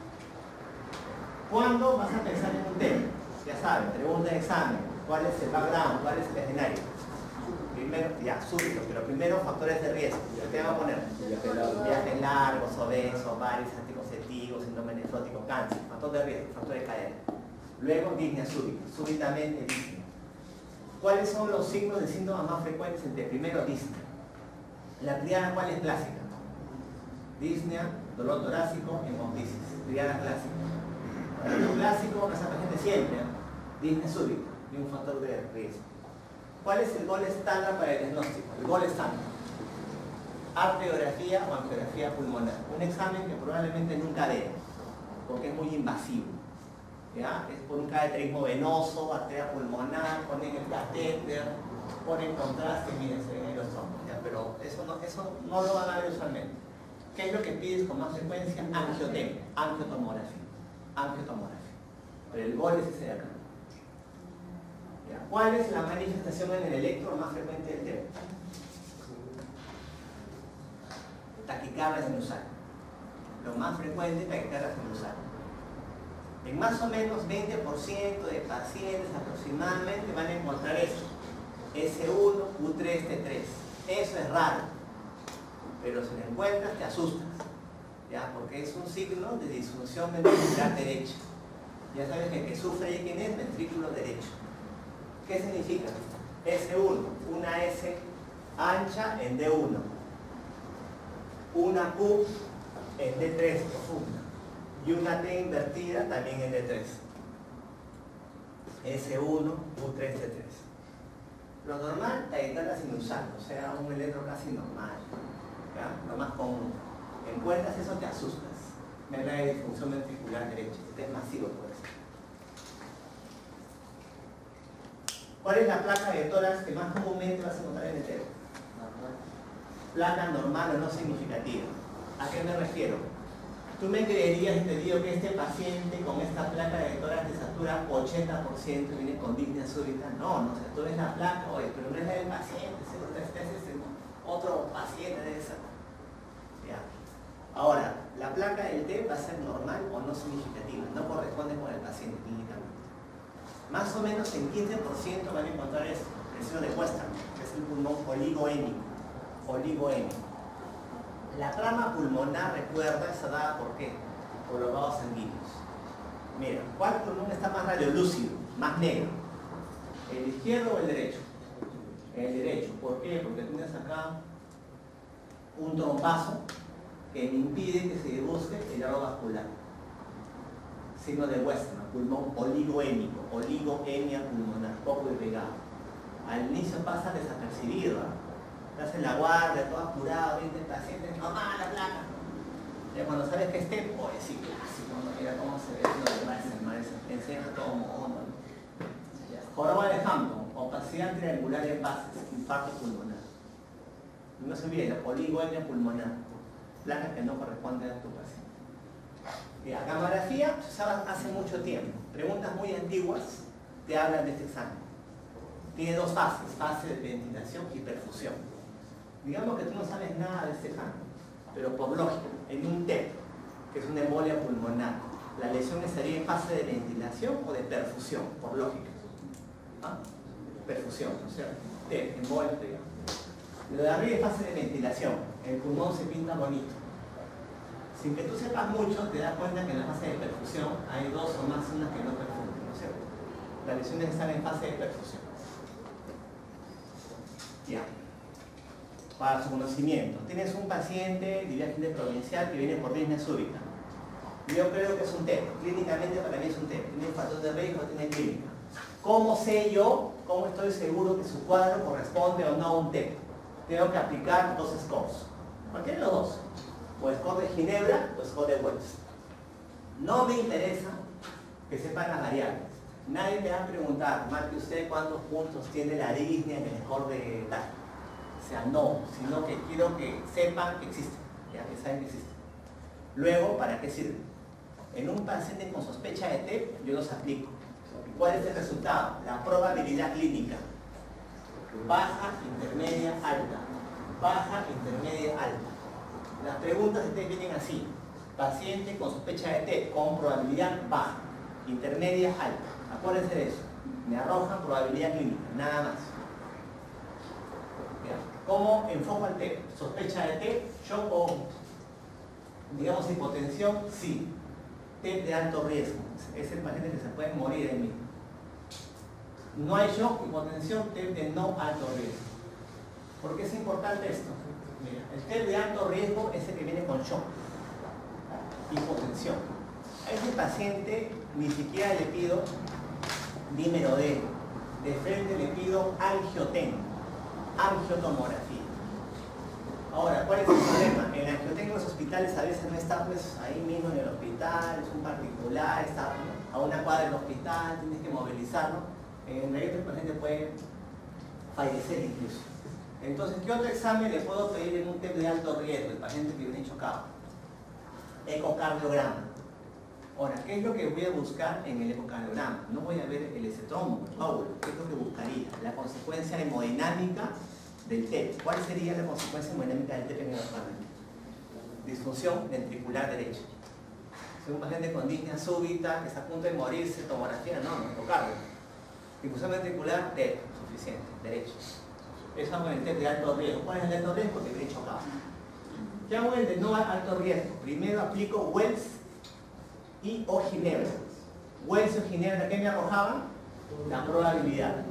¿Cuándo vas a pensar en un T E P? Ya saben, pregunta de examen. ¿Cuál es el background? ¿Cuál es el escenario? Primero, ya, súbito, pero primero factores de riesgo. ¿Qué va a poner? Viajes largos, obesos, varios anticonceptivos, síndrome nefrótico, cáncer. Factor de riesgo, factor de cadena. Luego, disnea súbita, súbitamente disnea. ¿Cuáles son los signos de síntomas más frecuentes en T E P? Primero, disnea. La triada, ¿cuál es clásica? Disnea, dolor torácico, hemoptisis. Triada clásica. Lo clásico, esa paciente siempre, ¿eh? Disnea súbita y un factor de riesgo. ¿Cuál es el gol estándar para el diagnóstico? El gol estándar. Arteriografía o angiografía pulmonar. Un examen que probablemente nunca dé, porque es muy invasivo. ¿Ya? Es por un cateterismo venoso, arteria pulmonar, ponen el catéter, ponen contraste, miren, se ven ahí los trombos. ¿Ya? Pero eso no, eso no lo van a ver usualmente. ¿Qué es lo que pides con más frecuencia? Angiotemia, angiotomografía. Angiotomografía. Pero el gol es ese de acá. ¿Cuál es la manifestación en el electro más frecuente del T E P? Taquicardia sinusal. Lo más frecuente es taquicardia sinusal. En más o menos veinte por ciento de pacientes aproximadamente van a encontrar eso. S uno, Q tres, T tres. Eso es raro. Pero si lo encuentras te asustas. ¿Ya? Porque es un signo de disfunción ventricular derecha. Ya sabes que el que sufre ahí quién es, ventrículo derecho. ¿Qué significa? ese uno, una S ancha en D uno, una Q en D tres profunda y una T invertida también en D tres. ese uno, U tres, D tres. Lo normal, la sinusal, o sea, un electro casi normal, ¿ya? Lo más común. Encuentras eso, te asustas. Me habla de disfunción ventricular derecha, este es masivo por eso. ¿Cuál es la placa de tórax que más comúnmente vas a encontrar en el hetero? Placa normal o no significativa. ¿A qué me refiero? ¿Tú me creerías y te digo que este paciente con esta placa de tórax de satura ochenta por ciento viene con disnea súbita? No, no sé, tú ves la placa, oye, pero no es la del paciente, este es otro paciente de esa. Ya. Ahora, la placa del T va a ser normal o no significativa, no corresponde con el paciente clínicamente. Más o menos en quince por ciento van a encontrar esto, presión de Western, que es el pulmón oligoémico. Oligoémico. La trama pulmonar, recuerda, está dada por qué? Por los vasos sanguíneos. Mira, ¿cuál pulmón está más radiolúcido, más negro? ¿El izquierdo o el derecho? El derecho. ¿Por qué? Porque tienes acá un trompazo que me impide que se busque el aro vascular. Signo de Western, pulmón oligoémico, oligoemia pulmonar, poco irrigado. Al inicio pasa desapercibido, ¿eh? Estás en la guardia, todo apurado, viene el paciente, mamá, la placa. Ya cuando sabes que esté, pues sí, clásico, ¿no? Mira cómo se ve lo demás, el mar se enseña todo mono. Joroba de Hampton, opacidad triangular en bases, infarto pulmonar. No se olvide, oligoemia pulmonar, placa que no corresponde a tu paciente. La camografía se usaba hace mucho tiempo. Preguntas muy antiguas te hablan de este examen. Tiene dos fases, fase de ventilación y perfusión. Digamos que tú no sabes nada de este examen, pero por lógica, en un T E P, que es una embolia pulmonar, la lesión estaría en fase de ventilación o de perfusión, por lógica. ¿Ah? Perfusión, ¿no es cierto? T E P, embolia, digamos. Lo de arriba es fase de ventilación, el pulmón se pinta bonito. Sin que tú sepas mucho, te das cuenta que en la fase de perfusión hay dos o más zonas que no perfunden, ¿no es cierto? Las lesiones están en fase de perfusión. Ya. Para su conocimiento, tienes un paciente divergente provincial que viene por disnea súbita. Yo creo que es un T E P. Clínicamente para mí es un T E P. Tiene factor de riesgo, tiene clínica. ¿Cómo sé yo, cómo estoy seguro que su cuadro corresponde o no a un T E P? Tengo que aplicar dos scores. Cualquiera de los dos. O score de Ginebra o score de Wells. No me interesa que sepan las variables. Nadie me va a preguntar, marque usted cuántos puntos tiene la disnea en el score de tal. O sea, no, sino que quiero que sepan que existen, ya que saben que existen. Luego, ¿para qué sirve? En un paciente con sospecha de T E P, yo los aplico. ¿Cuál es el resultado? La probabilidad clínica. Baja, intermedia, alta. Baja, intermedia, alta. Las preguntas de T E P vienen así. Paciente con sospecha de T E P con probabilidad baja, intermedia, alta. Acuérdense de eso. Me arrojan probabilidad clínica, nada más. ¿Cómo enfoco al T E P? Sospecha de T E P, shock o, digamos, hipotensión, sí. T E P de alto riesgo. Es el paciente que se puede morir en mí. No hay shock, hipotensión, T E P de no alto riesgo. ¿Por qué es importante esto? Mira, el T E P de alto riesgo es el que viene con shock, hipotensión. A ese paciente ni siquiera le pido dímero D. De frente le pido angioten, angiotomografía. Ahora, ¿cuál es el problema? El angioten en los hospitales a veces no está pues ahí mismo en el hospital, es un particular, está a una cuadra del hospital, tienes que movilizarlo. En realidad el paciente puede fallecer incluso. Entonces, ¿qué otro examen le puedo pedir en un T E P de alto riesgo? El paciente que viene chocado. Ecocardiograma. Ahora, ¿qué es lo que voy a buscar en el ecocardiograma? No voy a ver el ecetromo, ¿qué es lo que buscaría? La consecuencia hemodinámica del T E P. ¿Cuál sería la consecuencia hemodinámica del T E P en el ecocardiograma? Disfunción ventricular derecha. Si un paciente con disnea súbita que está a punto de morirse, tomografía, no, no, ecocardio. Disfunción ventricular, T E P, suficiente, derecha. Eso hago en el T E P de alto riesgo. ¿Cuál es el de alto riesgo? Que viene chocado. ¿Qué hago en el de no alto riesgo? Primero aplico Wells y o Ginebra. Wells o Ginebra, ¿qué me arrojaban? La probabilidad.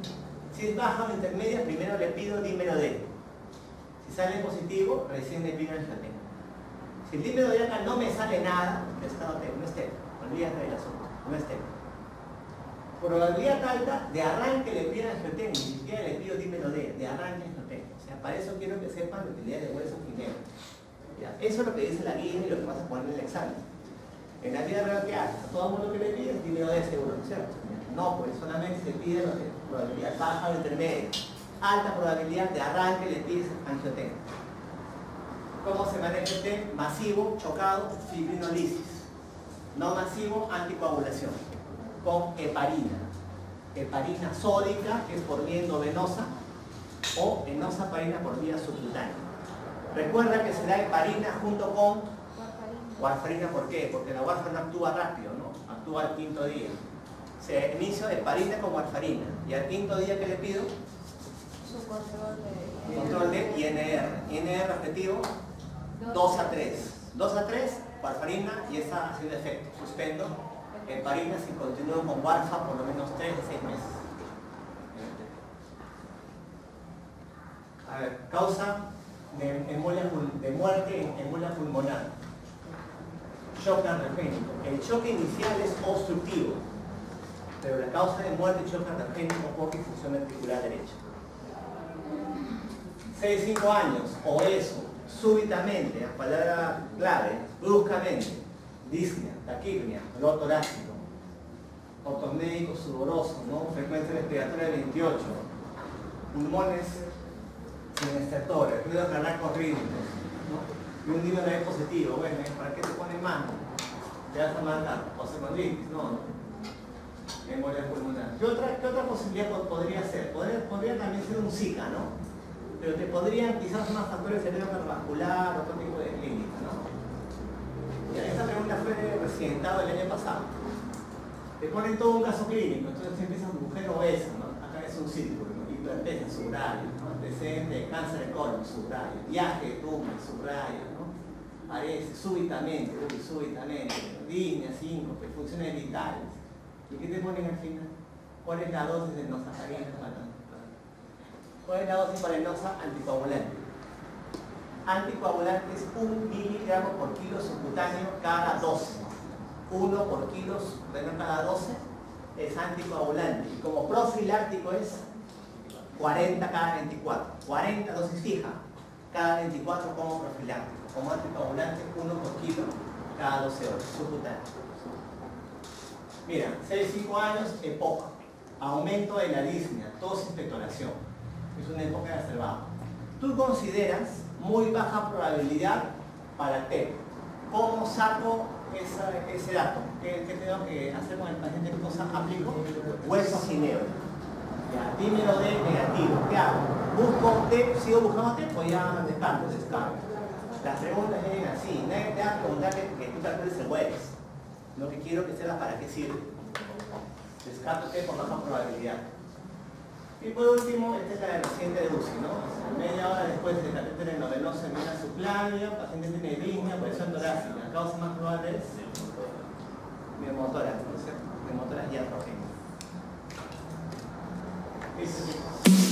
Si es baja o intermedia, primero le pido dímero D. Si sale positivo, recién le pido angiotensina. Si el dímero D acá no me sale nada, estado T, no es T, olvídate del asunto, no es T. Probabilidad alta, de arranque le pido angiotensina, ni siquiera le pido dímero D, de arranque angiotensina. O sea, para eso quiero que sepan la utilidad de hueso finero. Ya, eso es lo que dice la guía y lo que vas a poner en el examen. En la vida real, ¿qué haces? A todo mundo que le pides, dímero D seguro, ¿cierto? No, pues solamente se pide lo de probabilidad baja o intermedia. Alta probabilidad de arranque le pides angiotensina. ¿Cómo se maneja el T? Masivo, chocado, fibrinolisis. No masivo, anticoagulación. Con heparina. Heparina sódica, que es por vía endovenosa, o enoxaparina por vía subcutánea. Recuerda que se da heparina junto con warfarina. ¿Por qué? Porque la warfarina actúa rápido, ¿no? Actúa al quinto día. Se inicia heparina con warfarina. Y al quinto día, ¿qué le pido? Su control de... Control de I N R. I N R objetivo dos a tres. dos a tres, warfarina, y esa haciendo efecto. Suspendo heparina si continúo con warfa por lo menos tres a seis meses. A ver, causa de, embolia, de muerte en embolia pulmonar. Shock androgénico. El choque inicial es obstructivo, pero la causa de muerte es shock androgénico por disfunción ventricular derecha. seis a cinco años, obeso, súbitamente, la palabra clave, bruscamente, disnea, taquipnea, dolor torácico, ortomédico sudoroso, ¿no? Frecuencia respiratoria de veintiocho, pulmones sin estertores, ruidos cardíacos rítmicos, ¿no? Y un dímero D positivo. Bueno, ¿para qué te ponen más? Te vas a marcar osteomondritis, no, no. Embolia pulmonar. ¿Qué otra, qué otra posibilidad podría ser? Podría, podría también ser un Zika, ¿no? Pero te podrían quizás más factores cerebrovascular o otro tipo de clínica, ¿no? Ya, esta pregunta fue recientada el año pasado. Te ponen todo un caso clínico, entonces empiezas mujer obesa, ¿no? Acá es un círculo, ¿no? Hipertensa, subraya, ¿no? Antecedente de cáncer de colon, subraya, viaje de tumor, subraya, ¿no? Aparece súbitamente, uy, súbitamente, disnea, síncope, funciones vitales. ¿Y qué te ponen al final? ¿Cuál es la dosis de enoxaparina? ¿Cuál es la dosis para enoxa? Anticoagulante. Anticoagulante es un miligramo por kilo subcutáneo cada doce. uno por kilo subcutáneo cada doce es anticoagulante. Y como profiláctico es cuarenta cada veinticuatro. cuarenta dosis fija cada veinticuatro como profiláctico. Como anticoagulante, uno por kilo cada doce horas subcutáneo. Mira, seis a cinco años, época. Aumento de la disnea, tos y expectoración. Es una época de reservado. Tú consideras muy baja probabilidad para T. ¿Cómo saco esa, ese dato? ¿Qué, ¿Qué tengo que hacer con el paciente? ¿Qué cosa aplico? Hueso ginebra. Ya, dímero D negativo. ¿Qué hago? ¿Busco T? ¿Sigo buscando T? Pues ya descarto, descarto. Las preguntas vienen así. Nadie te va a preguntar que, que tú calcules el hueso. Lo que quiero que sepas para qué sirve. Descarto T por baja probabilidad. Y por último, esta es la del paciente de U C I, ¿no? Media hora después de catéter endovenoso en vena subclavia, paciente tiene disnea, presión torácica. La causa más probable es neumotórax, ¿no es cierto? Neumotórax iatrogénica.